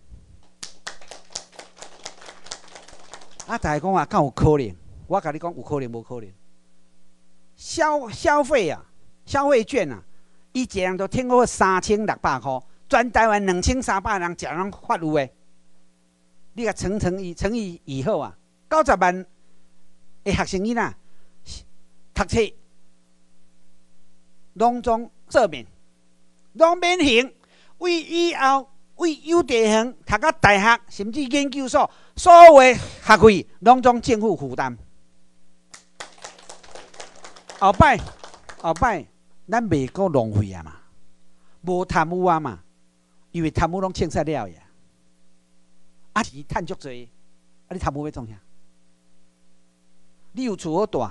啊，大家讲啊，敢有可能？我甲你讲，有可能无可能？消消费啊，消费券啊，伊一个人都听过三千六百块，全台湾两千三百人，食拢发有诶。你甲乘乘以乘以以后啊，九十万的学生囡仔读册，拢总赦免，拢免还。为以后为有地方读到大学，甚至研究所，所有的学费拢总政府负担。后摆后摆，咱袂阁浪费啊嘛，无贪污啊嘛，因为贪污拢清洗了呀。啊，钱趁足济，啊，你贪污要创啥？你有厝好住，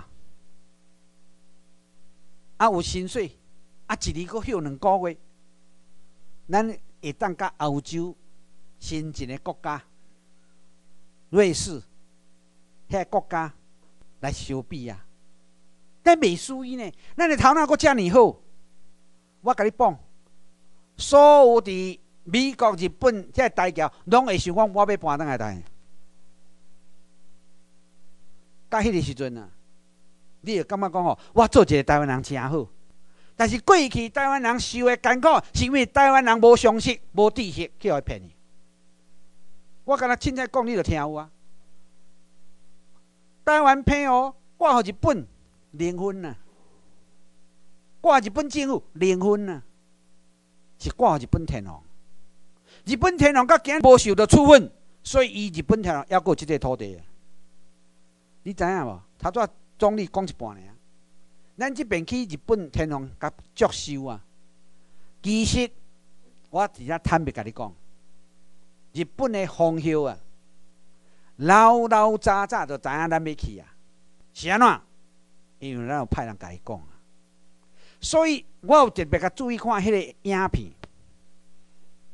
啊有薪水，啊一年阁休两个月，咱会当甲欧洲先进的国家，瑞士遐国家来相比啊，咱袂输伊呢，咱的头脑阁遮尔好，我甲你讲，所有伫美国、日本这大侨拢会想讲，我要搬倒来台。到迄个时阵啊，你会感觉讲吼，我做一个台湾人真好。但是过去台湾人受的艰苦，是因为台湾人无常识、无知识，去互骗你。我敢若凊彩讲，你就听有啊。台湾骗哦，挂互日本零分啊，挂日本政府零分啊，是挂互日本天皇。日本天皇到今无受到处分，所以伊日本天皇还阁有即个土地。你知影无？头拄总理讲一半尔，咱即边去日本天皇甲接收啊。其实我直接坦白甲你讲，日本的风向啊，老老早早就知影咱要去啊，是安怎？因为咱有派人甲伊讲啊。所以我有特别甲注意看迄个影片。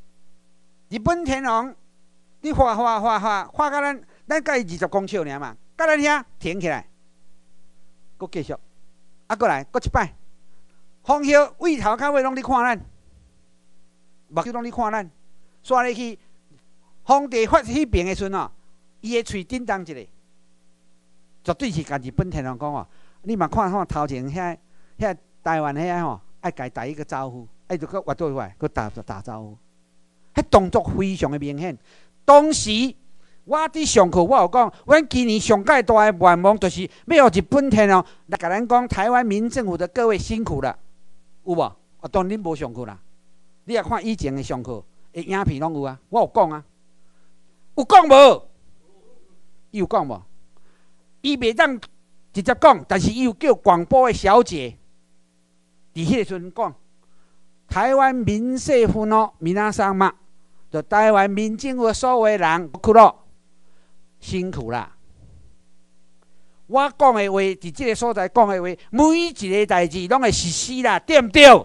日本天皇，你画画画画画到咱，咱甲伊二十公尺尔嘛， 到咱遐停起来，搁继续，啊，过来，搁一摆，风叶位头到尾拢伫看咱，目睭拢伫看咱，刷入去，风地发迄边的时阵哦，伊的喙震动一下，绝对是甲日本天皇讲哦，你嘛看看头前遐遐台湾遐吼，爱家打一个招呼，爱就搁活倒来，搁打打招呼，迄动作非常的明显。当时我伫上课，我有讲，阮今年上界大的愿望，就是要互日本天皇来甲咱讲，台湾民政府的各位辛苦了，有无？啊，当然恁无上课啦。你也看以前的上课，的影片拢有啊，我有讲啊，有讲无？伊有讲无？伊袂当直接讲，但是伊有叫广播的小姐，伫迄个时阵讲，台湾民政府の皆様，就台湾民政府所有人，苦咯，辛苦啦。我讲的话，伫即个所在讲的话，每一个代志拢会实施啦，对毋对？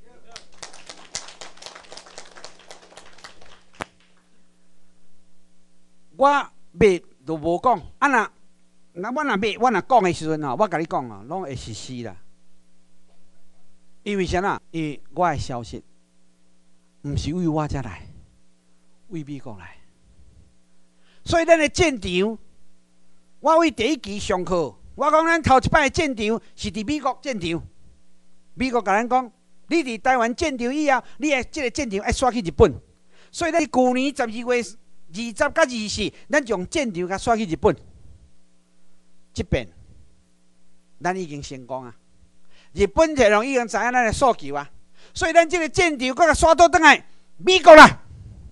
我袂就无讲，啊若那我若袂，我若讲的时阵吼，我甲你讲哦，拢会实施啦。因为啥呐？因为我的消息，毋是为我遮来，为美国来。所以咱的战场，我为第一期上课，我讲咱头一摆的战场是伫美国战场。美国甲咱讲，你伫台湾战场以后，你的即个战场爱刷去日本。所以咱旧年十二月二十甲二四，咱将战场甲刷去日本。即边，咱已经成功啊！日本天皇已经知影咱的诉求啊，所以咱即个战场搁甲刷倒转来美国啦。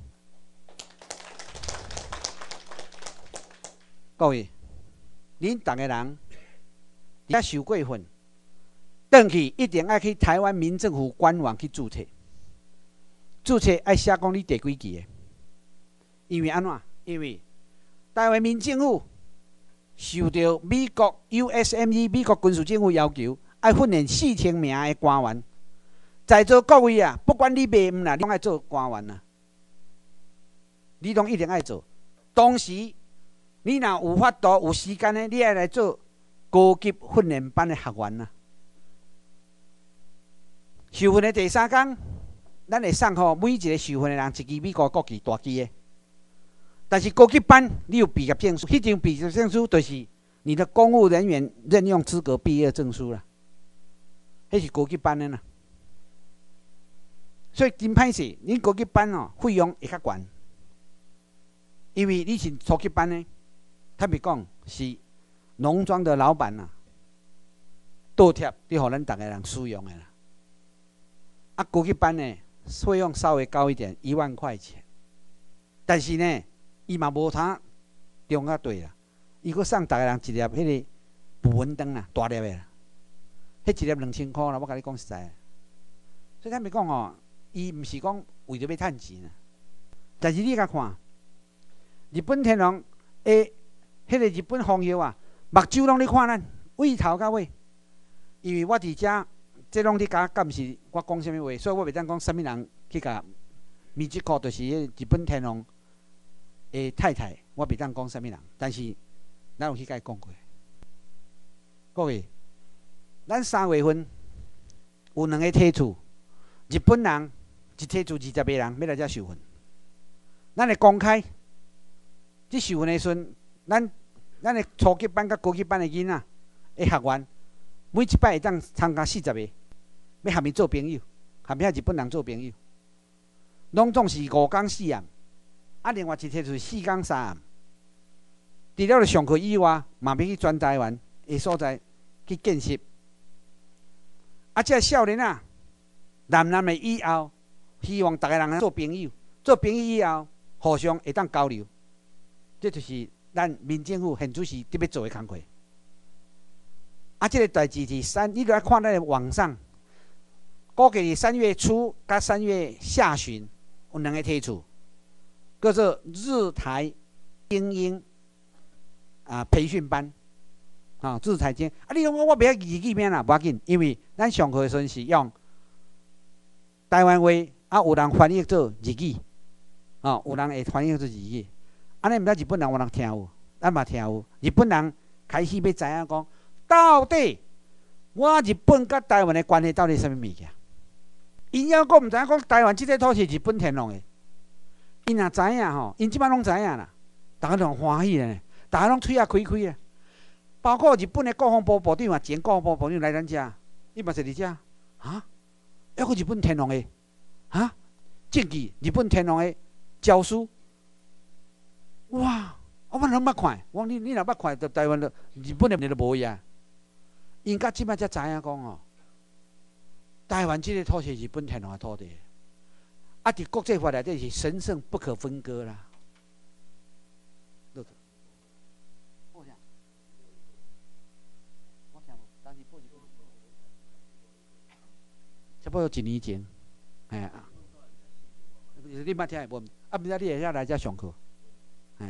各位，恁逐个人遐受过训，转去一定爱去台湾民政府官网去注册。注册爱写讲你第几期的，因为安怎？因为台湾民政府受到美国 U S M E 美国军事政府要求，爱训练四千名的官员。在座各位啊，不管你卖毋啦，你拢爱做官员啊，你拢一定爱做。同时，你若有法度、有时间呢，你爱来做高级训练班的学员啊。受训的第三天，咱会送互每一个受训的人一支美国国旗大旗的。但是高级班你有毕业证书，迄张毕业证书就是你的公务人员任用资格毕业证书啦，迄是高级班的啦。所以真歹势，恁高级班哦费用会较悬，因为你是初级班的，坦白讲是农庄的老板啊，倒贴你互咱逐个人使用的啦。啊，高级班呢费用稍微高一点，一万块钱，但是呢。伊嘛无啥中较对啦，伊阁送逐个人一粒迄个捕蚊灯啦，大粒的啦，迄一粒两千箍啦，我甲你讲实在。所以咱咪讲吼，伊毋是讲为着要趁钱啦，但是你甲看，日本天皇诶，迄个日本皇后啊，目睭拢咧看咱，位头到尾。因为我伫遮，即拢伫甲我监视我讲啥物话，所以我袂当讲啥物人去甲咪即个，就是迄日本天皇。诶，太太，我袂当讲啥物人，但是咱有去甲伊讲过。各位，咱三月份有两个梯厝，日本人一梯厝二十个人要来遮受训，咱会公开。即受训的时阵，咱咱的初级班甲高级班的囡仔的学员，每一摆会当参加四十个，要含伊做朋友，含遐日本人做朋友，拢总是五天四暗。啊，另外一天就是四天三暗。除了上课以外，嘛要去全台湾的所在去见识。啊，这少年啊，男男的以后，希望大家人做朋友，做朋友以后，互相会当交流。这就是咱民政府现主席特别做的工作。啊，这个代志是三，你来看咱的网上，估计是三月初甲三月下旬有两个梯厝。叫做日台精英啊培训班啊，日台精啊，你讲我我袂晓日语名啦，无要紧，因为咱上课的时阵是用台湾话，啊有人翻译做日语，啊有人会翻译做日语，安尼毋知日本人有人听有，咱嘛听有，日本人开始要知影讲，到底我日本甲台湾的关系到底是啥物物件？因还阁毋知影讲台湾即块土地是日本天皇的。因若知影吼，因即摆拢知影啦，大家拢欢喜咧，大家拢嘴也开开咧。包括日本的国防部部长啊，前国防部部长来咱遮，伊嘛是伫遮啊，还阁日本天皇的啊，证据日本天皇的诏书，哇！我拢捌看，我讲你你若捌看，就台湾的日本的就无伊啊。因到即摆才知影讲哦，台湾即个土地是日本天皇的土地。啊！伫国际法内底是神圣不可分割啦。差不多一年前，哎啊，你捌听无？啊，明仔你会晓来遮上课，哎。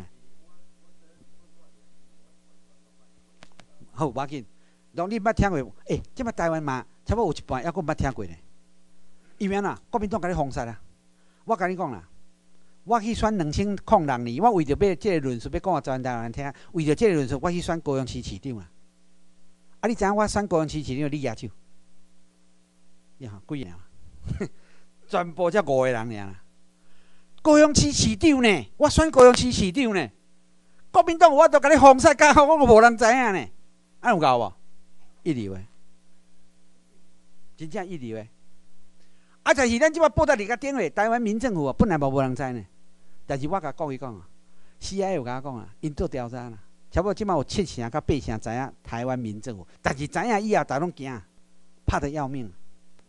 好，无要紧。当你捌听过？诶、欸，即摆台湾嘛，差不多有一半还阁捌听过呢。因为呐，国民党甲你封杀啦。我甲你讲啦，我去选两千零六年，我为着要即个论述要讲互全台湾听，为着即个论述，我去选高雄市市长啊。啊，你知影我选高雄市市长，你举手？呀，几个啊？全部才五个人尔啦。高雄市市长呢？我选高雄市市长呢？国民党我都甲你封杀，甲我无人知影呢。啊，有够无？一流诶，真正一流诶。啊，就是咱即摆报道伫甲顶咧，台湾民政府啊，本来无无人知呢。但是我甲各位讲啊 ，C I A 有甲我讲啊，因做调查啦，差不多即摆有七成到八成知影台湾民政府，但是知影以后，大家拢惊，怕得要命。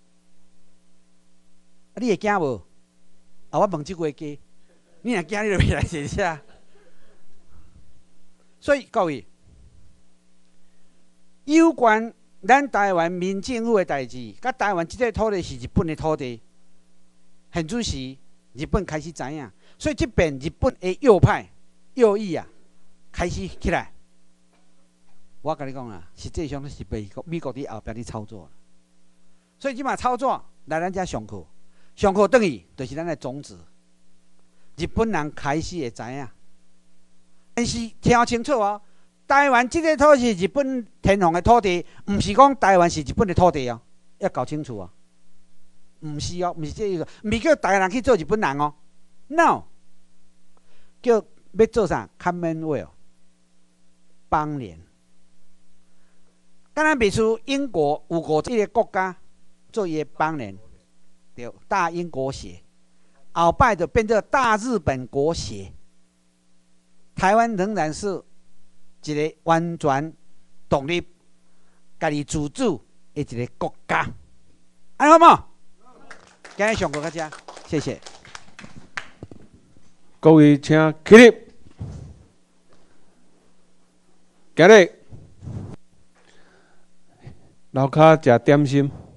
啊，你会惊无？啊，我问即句话，你若惊，你就袂来坐遮。所以各位，有关咱台湾民政府的代志，甲台湾即块土地是日本的土地，现主时日本开始知影，所以即边日本的右派、右翼啊，开始起来。我甲你讲啊，实际上是美国美国伫后壁咧操作，所以即马操作来咱遮上课，上课等于就是咱的宗旨。日本人开始会知影，但是听清楚哦。台湾即个土地是日本天皇的土地，毋是讲台湾是日本的土地哦，要搞清楚哦。毋是哦，毋是这意思，毋是叫台湾人去做日本人哦 ，no， 叫要做啥 ？Commonwealth 邦联。当然，譬如英国有五十一个国家做伊的邦联，对，大英国协，后摆就变做大日本国协。台湾仍然是一个完全独立、家己自主的一个国家，安好无？今日上课到这，谢谢。 各位请起立。今日楼骹食点心。